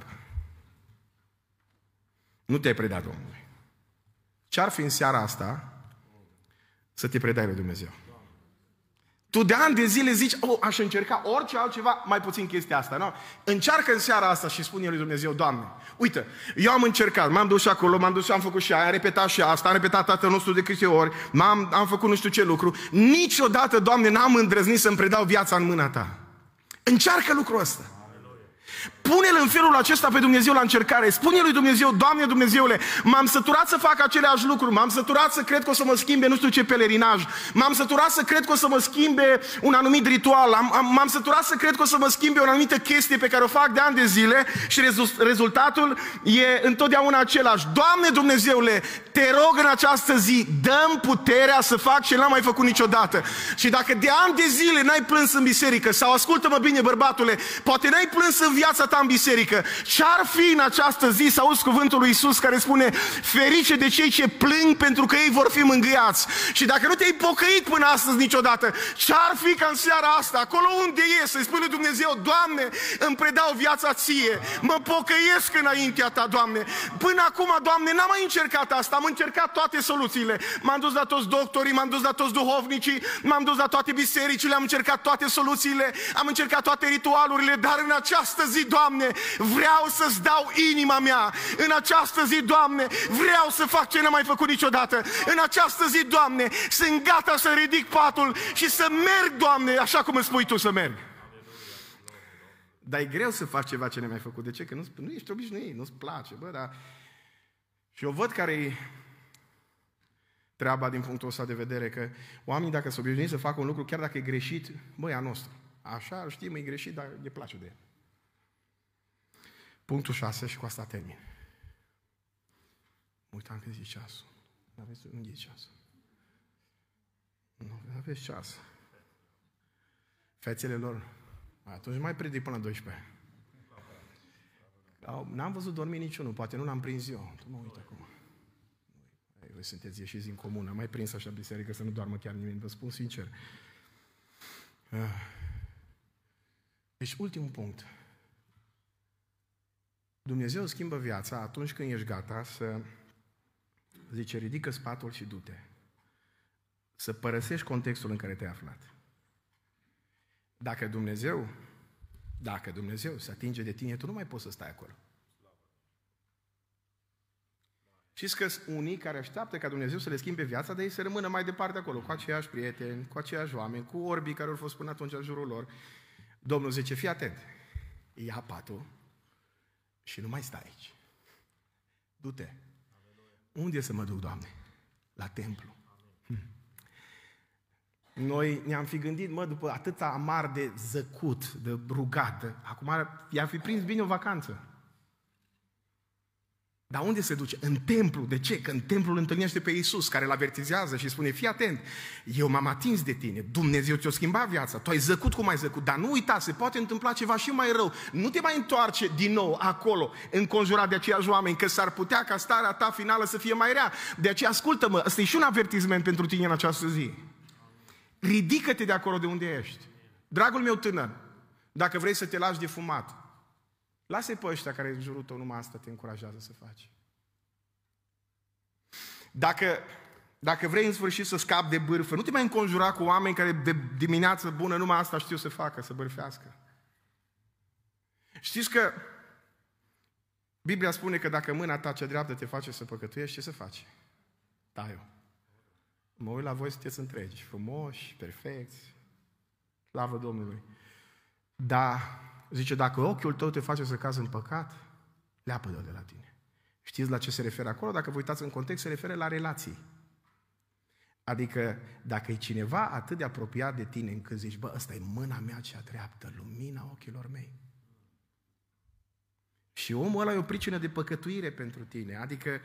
Nu te-ai predat Domnului. Ce-ar fi în seara asta să te predai lui Dumnezeu? Tu de ani de zile zici, aș încerca orice altceva, mai puțin chestia asta, nu? Încearcă în seara asta și spune lui Dumnezeu, Doamne, uite, eu am încercat, m-am dus și acolo, m-am dus și am făcut și aia, am repetat și asta, am repetat Tatăl nostru de câte ori, am făcut nu știu ce lucru, niciodată, Doamne, n-am îndrăznit să-mi predau viața în mâna Ta. Încearcă lucrul ăsta. Pune-L în felul acesta pe Dumnezeu la încercare. Spune lui Dumnezeu, Doamne Dumnezeule, m-am săturat să fac aceleași lucruri, m-am săturat să cred că o să mă schimbe nu știu ce pelerinaj, m-am săturat să cred că o să mă schimbe un anumit ritual, m-am săturat să cred că o să mă schimbe o anumită chestie pe care o fac de ani de zile și rezultatul e întotdeauna același. Doamne Dumnezeule, te rog în această zi, dă-mi puterea să fac ce n-am mai făcut niciodată. Și dacă de ani de zile n-ai plâns în biserică, sau ascultă-mă bine bărbatule, poate n-ai plâns în viața ta asculta în biserică. Ce-ar fi în această zi să auzi cuvântul lui Iisus care spune: ferice de cei ce plâng pentru că ei vor fi mângâiați. Și dacă nu te-ai pocăit până astăzi niciodată, ce-ar fi ca în seara asta, acolo unde e, să-i spui lui Dumnezeu: Doamne, îmi predau viața Ție, mă pocăiesc înaintea Ta, Doamne. Până acum, Doamne, n-am mai încercat asta, am încercat toate soluțiile. M-am dus la toți doctorii, m-am dus la toți duhovnicii, m-am dus la toate bisericile, am încercat toate soluțiile, am încercat toate ritualurile, dar în această zi, Doamne, vreau să-ți dau inima mea. În această zi, Doamne, vreau să fac ce n-am mai făcut niciodată. În această zi, Doamne, sunt gata să ridic patul și să merg, Doamne, așa cum îmi spui Tu să merg. Dar e greu să faci ceva ce n-ai mai făcut. De ce? Că nu ești obișnuit, nu-ți place. Bă, dar... Și eu văd care-i treaba din punctul ăsta de vedere, că oamenii, dacă se obișnuiți să facă un lucru, chiar dacă e greșit, bă, e a nostru. Așa, știm, e greșit, dar ne place de el. Punctul 6 și cu asta termin. Uitam că zice ceasul. Nu e ceasul. Nu aveți ceas. Fețele lor. Atunci mai predic până la 12. N-am văzut dormi niciunul, poate nu l-am prins eu. Tu mă uit acum. Voi sunteți ieșiți în comună. Am mai prins așa biserică să nu doarmă chiar nimeni, vă spun sincer. Deci, ultimul punct. Dumnezeu schimbă viața atunci când ești gata să, zice, ridică spatul și du-te. Să părăsești contextul în care te-ai aflat. Dacă Dumnezeu se atinge de tine, tu nu mai poți să stai acolo. Știți că sunt unii care așteaptă ca Dumnezeu să le schimbe viața, dar ei să rămână mai departe acolo, cu aceiași prieteni, cu aceiași oameni, cu orbii care au fost până atunci în jurul lor. Domnul zice: fii atent, ia patul și nu mai stai aici. Du-te. Unde să mă duc, Doamne? La templu. Noi ne-am fi gândit, după atâta amar de zăcut, de rugat, acum i-a fi prins bine o vacanță. Dar unde se duce? În templu. De ce? Că în templu îl întâlnește pe Iisus, care îl avertizează și spune: fii atent, eu m-am atins de tine, Dumnezeu ți-a schimbat viața, tu ai zăcut cum ai zăcut, dar nu uita, se poate întâmpla ceva și mai rău. Nu te mai întoarce din nou acolo, înconjurat de aceiași oameni, că s-ar putea ca starea ta finală să fie mai rea. De aceea, ascultă-mă, ăsta e și un avertisment pentru tine în această zi. Ridică-te de acolo de unde ești. Dragul meu tânăr, dacă vrei să te lași de fumat, lasă-i pe ăștia care în jurul tău numai asta te încurajează să faci. Dacă vrei în sfârșit să scapi de bârfă, nu te mai înconjura cu oameni care de dimineață bună numai asta știu să facă, să bârfească. Știți că Biblia spune că dacă mâna ta cea dreaptă te face să păcătuiești, ce să faci? Tai-o. Mă uit la voi, sunteți întregi, frumoși, perfecți, slavă Domnului. Dar, zice, dacă ochiul tău te face să cazi în păcat, leapă-l de la tine. Știți la ce se referă acolo? Dacă vă uitați în context, se referă la relații. Adică, dacă e cineva atât de apropiat de tine încât zici: bă, ăsta e mâna mea cea dreaptă, lumina ochilor mei. Și omul ăla e o pricină de păcătuire pentru tine. Adică,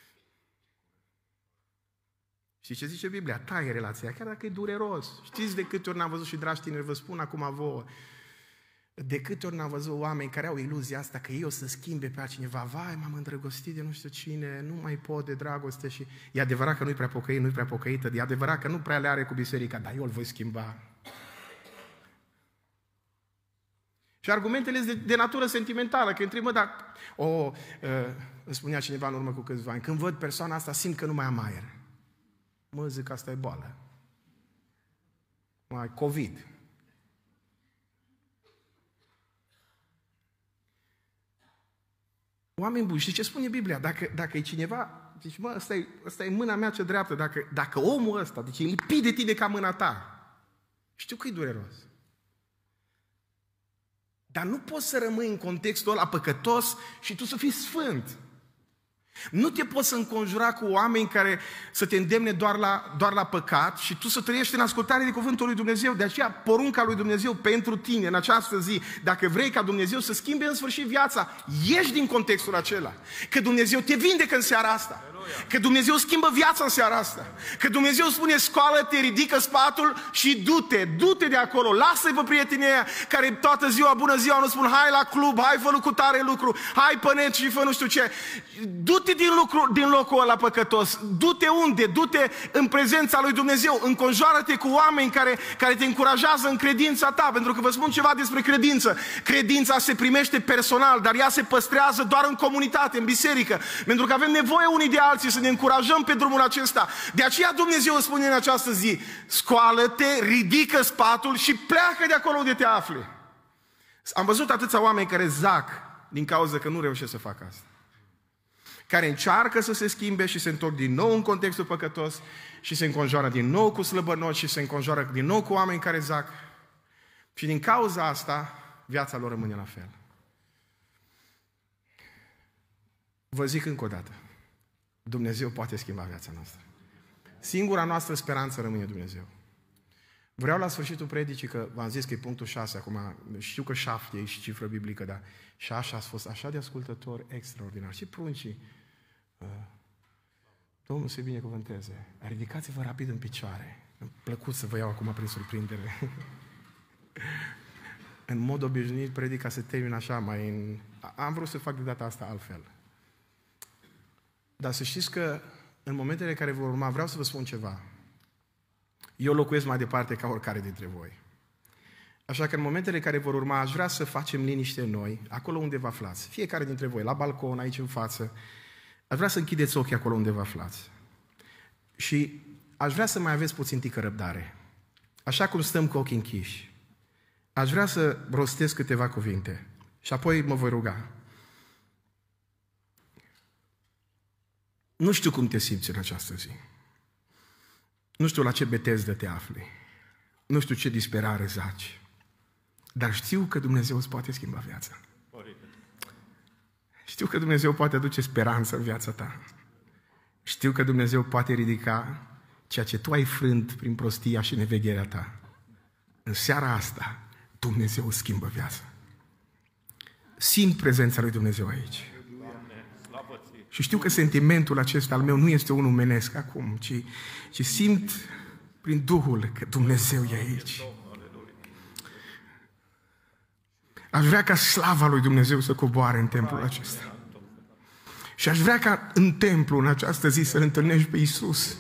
știți ce zice Biblia? Taie relația, chiar dacă e dureros. Știți de câte ori n-am văzut, și dragi tineri, vă spun acum vouă, de câte ori n-am văzut oameni care au iluzia asta că ei o să schimbe pe altcineva. Vai, m-am îndrăgostit de nu știu cine, nu mai pot de dragoste. Și e adevărat că nu-i prea pocăit, nu-i prea pocăită, e adevărat că nu prea le are cu biserica, dar eu îl voi schimba. Și argumentele sunt de natură sentimentală, că întrebă dacă... îmi spunea cineva în urmă cu câțiva ani: când văd persoana asta, simt că nu mai am aer. Mă, zic, asta e boală. Mai COVID. Oameni buni, știți ce spune Biblia? Dacă e cineva, zici: mă, ăsta e mâna mea cea dreaptă, dacă omul ăsta, deci e lipit de tine ca mâna ta, știu că e dureros. Dar nu poți să rămâi în contextul ăla păcătos și tu să fii sfânt. Nu te poți înconjura cu oameni care să te îndemne doar la păcat și tu să trăiești în ascultare de cuvântul lui Dumnezeu. De aceea, porunca lui Dumnezeu pentru tine în această zi, dacă vrei ca Dumnezeu să schimbe în sfârșit viața, ieși din contextul acela. Că Dumnezeu te vindecă în seara asta. Că Dumnezeu schimbă viața în seara asta. Că Dumnezeu spune, scoală-te, ridică spatul și du-te de acolo. Lasă-i pe prietenii aia care toată ziua, bună ziua, nu spun, hai la club, hai fă cu tare lucru, hai pe net și fă nu știu ce. Du-te din locul ăla păcătos. Du-te unde? Du-te în prezența lui Dumnezeu. Înconjoară-te cu oameni care te încurajează în credința ta. Pentru că vă spun ceva despre credință. Credința se primește personal, dar ea se păstrează doar în comunitate, în biserică. Pentru că avem nevoie unii de alții să ne încurajăm pe drumul acesta. De aceea Dumnezeu spune în această zi, scoală-te, ridică spatul și pleacă de acolo unde te afli. Am văzut atâția oameni care zac din cauza că nu reușesc să facă asta. Care încearcă să se schimbe și se întorc din nou în contextul păcătos și se înconjoară din nou cu slăbănoți și se înconjoară din nou cu oameni care zac. Și din cauza asta, viața lor rămâne la fel. Vă zic încă o dată, Dumnezeu poate schimba viața noastră. Singura noastră speranță rămâne Dumnezeu. Vreau la sfârșitul predicii, că v-am zis că e punctul 6 acum, știu că 7 e și cifră biblică, dar și așa ați fost așa de ascultători extraordinar. Și pruncii, Domnul să-i binecuvânteze. Ridicați-vă rapid în picioare. Îmi plăcut să vă iau acum prin surprindere. În mod obișnuit, predica se termină așa, am vrut să fac de data asta altfel. Dar să știți că în momentele care vor urma, vreau să vă spun ceva. Eu locuiesc mai departe ca oricare dintre voi. Așa că în momentele care vor urma, aș vrea să facem liniște noi, acolo unde vă aflați. Fiecare dintre voi, la balcon, aici în față. Aș vrea să închideți ochii acolo unde vă aflați. Și aș vrea să mai aveți puțin tică răbdare. Așa cum stăm cu ochii închiși. Aș vrea să rostesc câteva cuvinte. Și apoi mă voi ruga. Nu știu cum te simți în această zi. Nu știu la ce betezdă te afli. Nu știu ce disperare zaci. Dar știu că Dumnezeu îți poate schimba viața. Știu că Dumnezeu poate aduce speranță în viața ta. Știu că Dumnezeu poate ridica ceea ce tu ai frânt prin prostia și nevegherea ta. În seara asta, Dumnezeu îți schimbă viața. Simt prezența lui Dumnezeu aici. Și știu că sentimentul acesta al meu nu este unul omenesc acum, ci simt prin Duhul că Dumnezeu e aici. Aș vrea ca slava lui Dumnezeu să coboare în templul acesta. Și aș vrea ca în templu, în această zi, să-L întâlnești pe Iisus.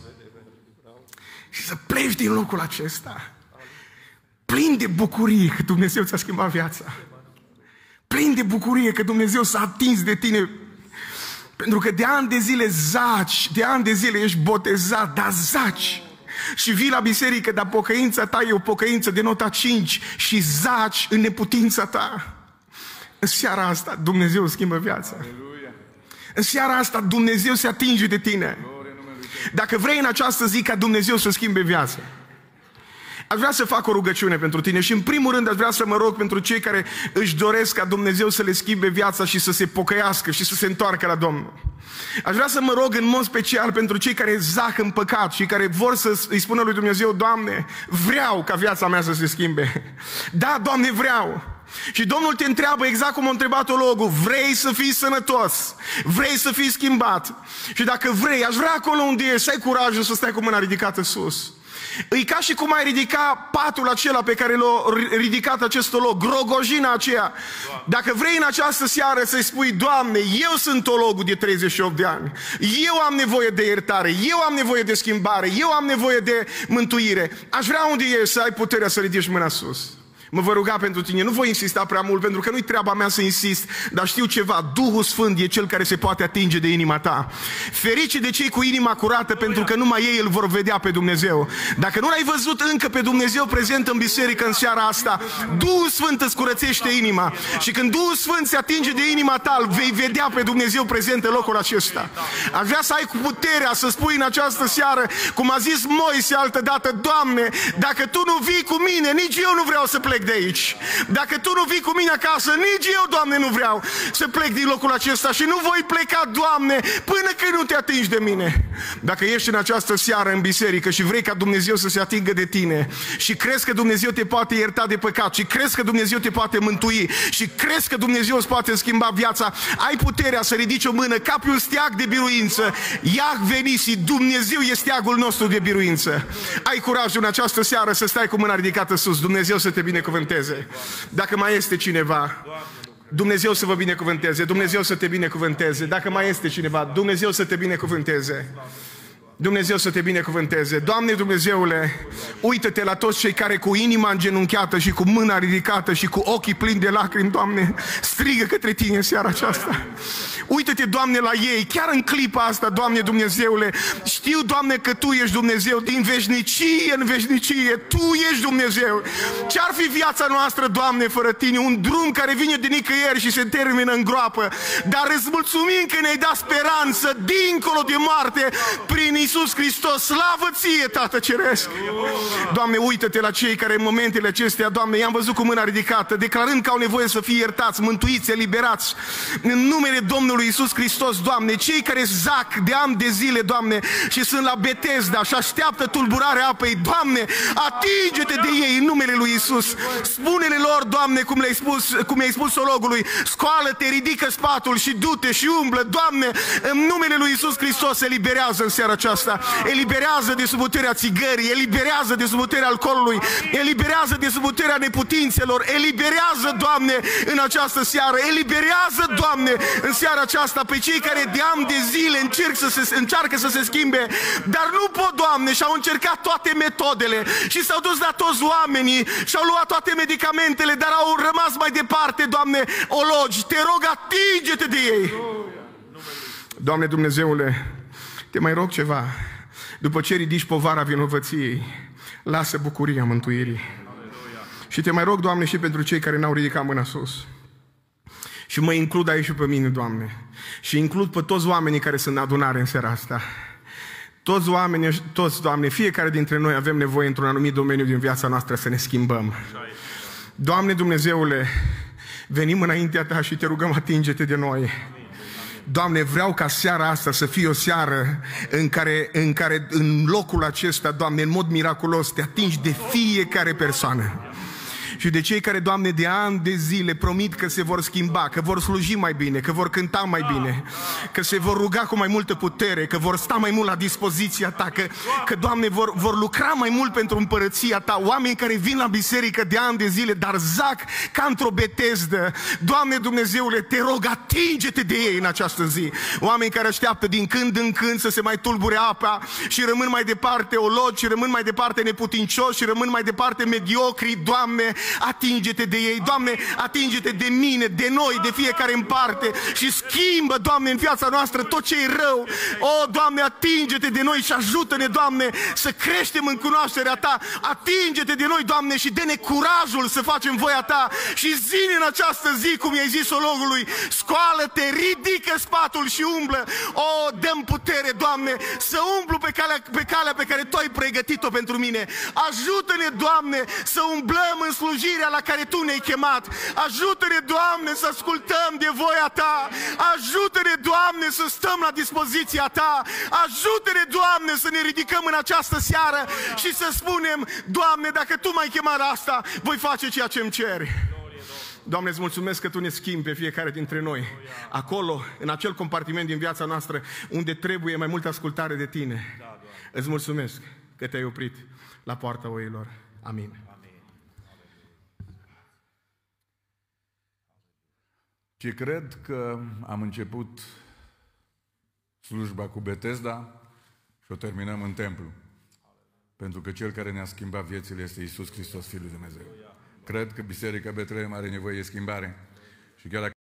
Și să pleci din locul acesta. Plin de bucurie că Dumnezeu ți-a schimbat viața. Plin de bucurie că Dumnezeu s-a atins de tine. Pentru că de ani de zile zaci, de ani de zile ești botezat, dar zaci. Și vii la biserică, dar pocăința ta e o pocăință de nota 5 și zaci în neputința ta. În seara asta Dumnezeu schimbă viața. În seara asta Dumnezeu se atinge de tine. Dacă vrei în această zi ca Dumnezeu să schimbe viața, aș vrea să fac o rugăciune pentru tine și în primul rând aș vrea să mă rog pentru cei care își doresc ca Dumnezeu să le schimbe viața și să se pocăiască și să se întoarcă la Domnul. Aș vrea să mă rog în mod special pentru cei care zac în păcat și care vor să îi spună lui Dumnezeu, Doamne, vreau ca viața mea să se schimbe. Da, Doamne, vreau. Și Domnul te întreabă exact cum a întrebat teologul, vrei să fii sănătos? Vrei să fii schimbat? Și dacă vrei, aș vrea acolo unde ești să ai curajul să stai cu mâna ridicată sus. E ca și cum ai ridica patul acela pe care l-a ridicat acest teolog, grogojina aceea. Dacă vrei în această seară să-i spui, Doamne, eu sunt teologul de 38 de ani, eu am nevoie de iertare, eu am nevoie de schimbare, eu am nevoie de mântuire, aș vrea unde ești să ai puterea să ridici mâna sus. Mă voi ruga pentru tine, nu voi insista prea mult, pentru că nu-i treaba mea să insist, dar știu ceva, Duhul Sfânt e Cel care se poate atinge de inima ta. Ferice de cei cu inima curată, pentru că numai ei îl vor vedea pe Dumnezeu. Dacă nu l-ai văzut încă pe Dumnezeu prezent în biserică în seara asta, Duhul Sfânt îți curățește inima. Și când Duhul Sfânt se atinge de inima ta, îl vei vedea pe Dumnezeu prezent în locul acesta. Aș vrea să ai cu puterea să spui în această seară, cum a zis Moise altădată, Doamne, dacă Tu nu vii cu mine, nici eu nu vreau să plec plec de aici. Dacă Tu nu vii cu mine acasă, nici eu, Doamne, nu vreau să plec din locul acesta și nu voi pleca, Doamne, până când nu Te atingi de mine. Dacă ești în această seară în biserică și vrei ca Dumnezeu să se atingă de tine și crezi că Dumnezeu te poate ierta de păcat și crezi că Dumnezeu te poate mântui și crezi că Dumnezeu îți poate schimba viața, ai puterea să ridici o mână ca pe un steag de biruință. Iahve Nisi, Dumnezeu este steagul nostru de biruință. Ai curajul în această seară să stai cu mâna ridicată sus. Dumnezeu să te binecuvânteze. Dacă mai este cineva, Dumnezeu să vă binecuvânteze. Dumnezeu să te binecuvânteze. Dacă mai este cineva, Dumnezeu să te binecuvânteze. Dumnezeu să te binecuvânteze. Doamne Dumnezeule, uită-te la toți cei care cu inima îngenunchiată și cu mâna ridicată și cu ochii plini de lacrimi, Doamne, strigă către Tine în seara aceasta. Uită-te, Doamne, la ei, chiar în clipa asta, Doamne Dumnezeule. Știu, Doamne, că Tu ești Dumnezeu din veșnicie în veșnicie. Tu ești Dumnezeu. Ce-ar fi viața noastră, Doamne, fără Tine? Un drum care vine de nicăieri și se termină în groapă. Dar îți mulțumim că ne-ai dat speranță dincolo de moarte prin Iisus Hristos. Slavă Ție, Tată Ceresc! Doamne, uită-te la cei care în momentele acestea, Doamne, i-am văzut cu mâna ridicată, declarând că au nevoie să fie iertați, mântuiți, eliberați. În numele Domnului Iisus Hristos, Doamne, cei care zac de ani de zile, Doamne, și sunt la Betesda și așteaptă tulburarea apei, Doamne, atinge-te de ei în numele lui Iisus. Spune-le lor, Doamne, cum i-ai spus sologului, scoală-te, ridică spatul și du-te și umblă, Doamne, în numele lui Iisus Hristos, eliberează în seara aceasta. Eliberează de sub puterea țigării, eliberează de sub puterea alcoolului, eliberează de sub puterea neputințelor, eliberează, Doamne, în această seară, eliberează, Doamne, în seara aceasta pe cei care de ani de zile încearcă să se schimbe, dar nu pot, Doamne, și-au încercat toate metodele și s-au dus la toți oamenii și-au luat toate medicamentele, dar au rămas mai departe, Doamne, ologi. Te rog, atinge-te de ei. Doamne Dumnezeule, te mai rog ceva. După ce ridici povara vinovăției, lasă bucuria mântuirii. Și te mai rog, Doamne, și pentru cei care n-au ridicat mâna sus. Și mă includ aici și pe mine, Doamne. Și includ pe toți oamenii care sunt în adunare în seara asta. Toți oamenii, toți, Doamne, fiecare dintre noi avem nevoie într-un anumit domeniu din viața noastră să ne schimbăm. Doamne Dumnezeule, venim înaintea Ta și Te rugăm, atinge-te de noi. Doamne, vreau ca seara asta să fie o seară în care în locul acesta, Doamne, în mod miraculos Te atingi de fiecare persoană. Și de cei care, Doamne, de ani de zile promit că se vor schimba, că vor sluji mai bine, că vor cânta mai bine, că se vor ruga cu mai multă putere, că vor sta mai mult la dispoziția Ta, că Doamne, vor lucra mai mult pentru împărăția Ta. Oameni care vin la biserică de ani de zile, dar zac ca într-o Betesdă. Doamne Dumnezeule, Te rog, atinge-te de ei în această zi. Oameni care așteaptă din când în când să se mai tulbure apa și rămân mai departe ologi, și rămân mai departe neputincioși, și rămân mai departe mediocri. Doamne, atinge-te de ei, Doamne, atinge-te de mine, de noi, de fiecare în parte și schimbă, Doamne, în viața noastră tot ce e rău. O, Doamne, atinge-te de noi și ajută-ne, Doamne, să creștem în cunoașterea Ta. Atinge-te de noi, Doamne, și dă-ne curajul să facem voia Ta. Și zi în această zi, cum i-ai zis sologului, scoală-te, ridică spatul și umblă. O, dă-mi putere, Doamne, să umblu pe calea pe care Tu ai pregătit-o pentru mine. Ajută-ne, Doamne, să umblăm în slujirea la care Tu ne-ai chemat. Ajută-ne, Doamne, să ascultăm de voia Ta. Ajută-ne, Doamne, să stăm la dispoziția Ta. Ajută-ne, Doamne, să ne ridicăm în această seară și să spunem, Doamne, dacă Tu m-ai chemat la asta, voi face ceea ce îmi ceri. Doamne, îți mulțumesc că Tu ne schimbi pe fiecare dintre noi. Acolo, în acel compartiment din viața noastră unde trebuie mai multă ascultare de Tine. Îți mulțumesc că Te-ai oprit la poarta oilor. Amin. Și cred că am început slujba cu Betesda și o terminăm în templu. Pentru că Cel care ne-a schimbat viețile este Iisus Hristos, Fiul lui Dumnezeu. Cred că Biserica Betlehem are nevoie de schimbare. Și chiar dacă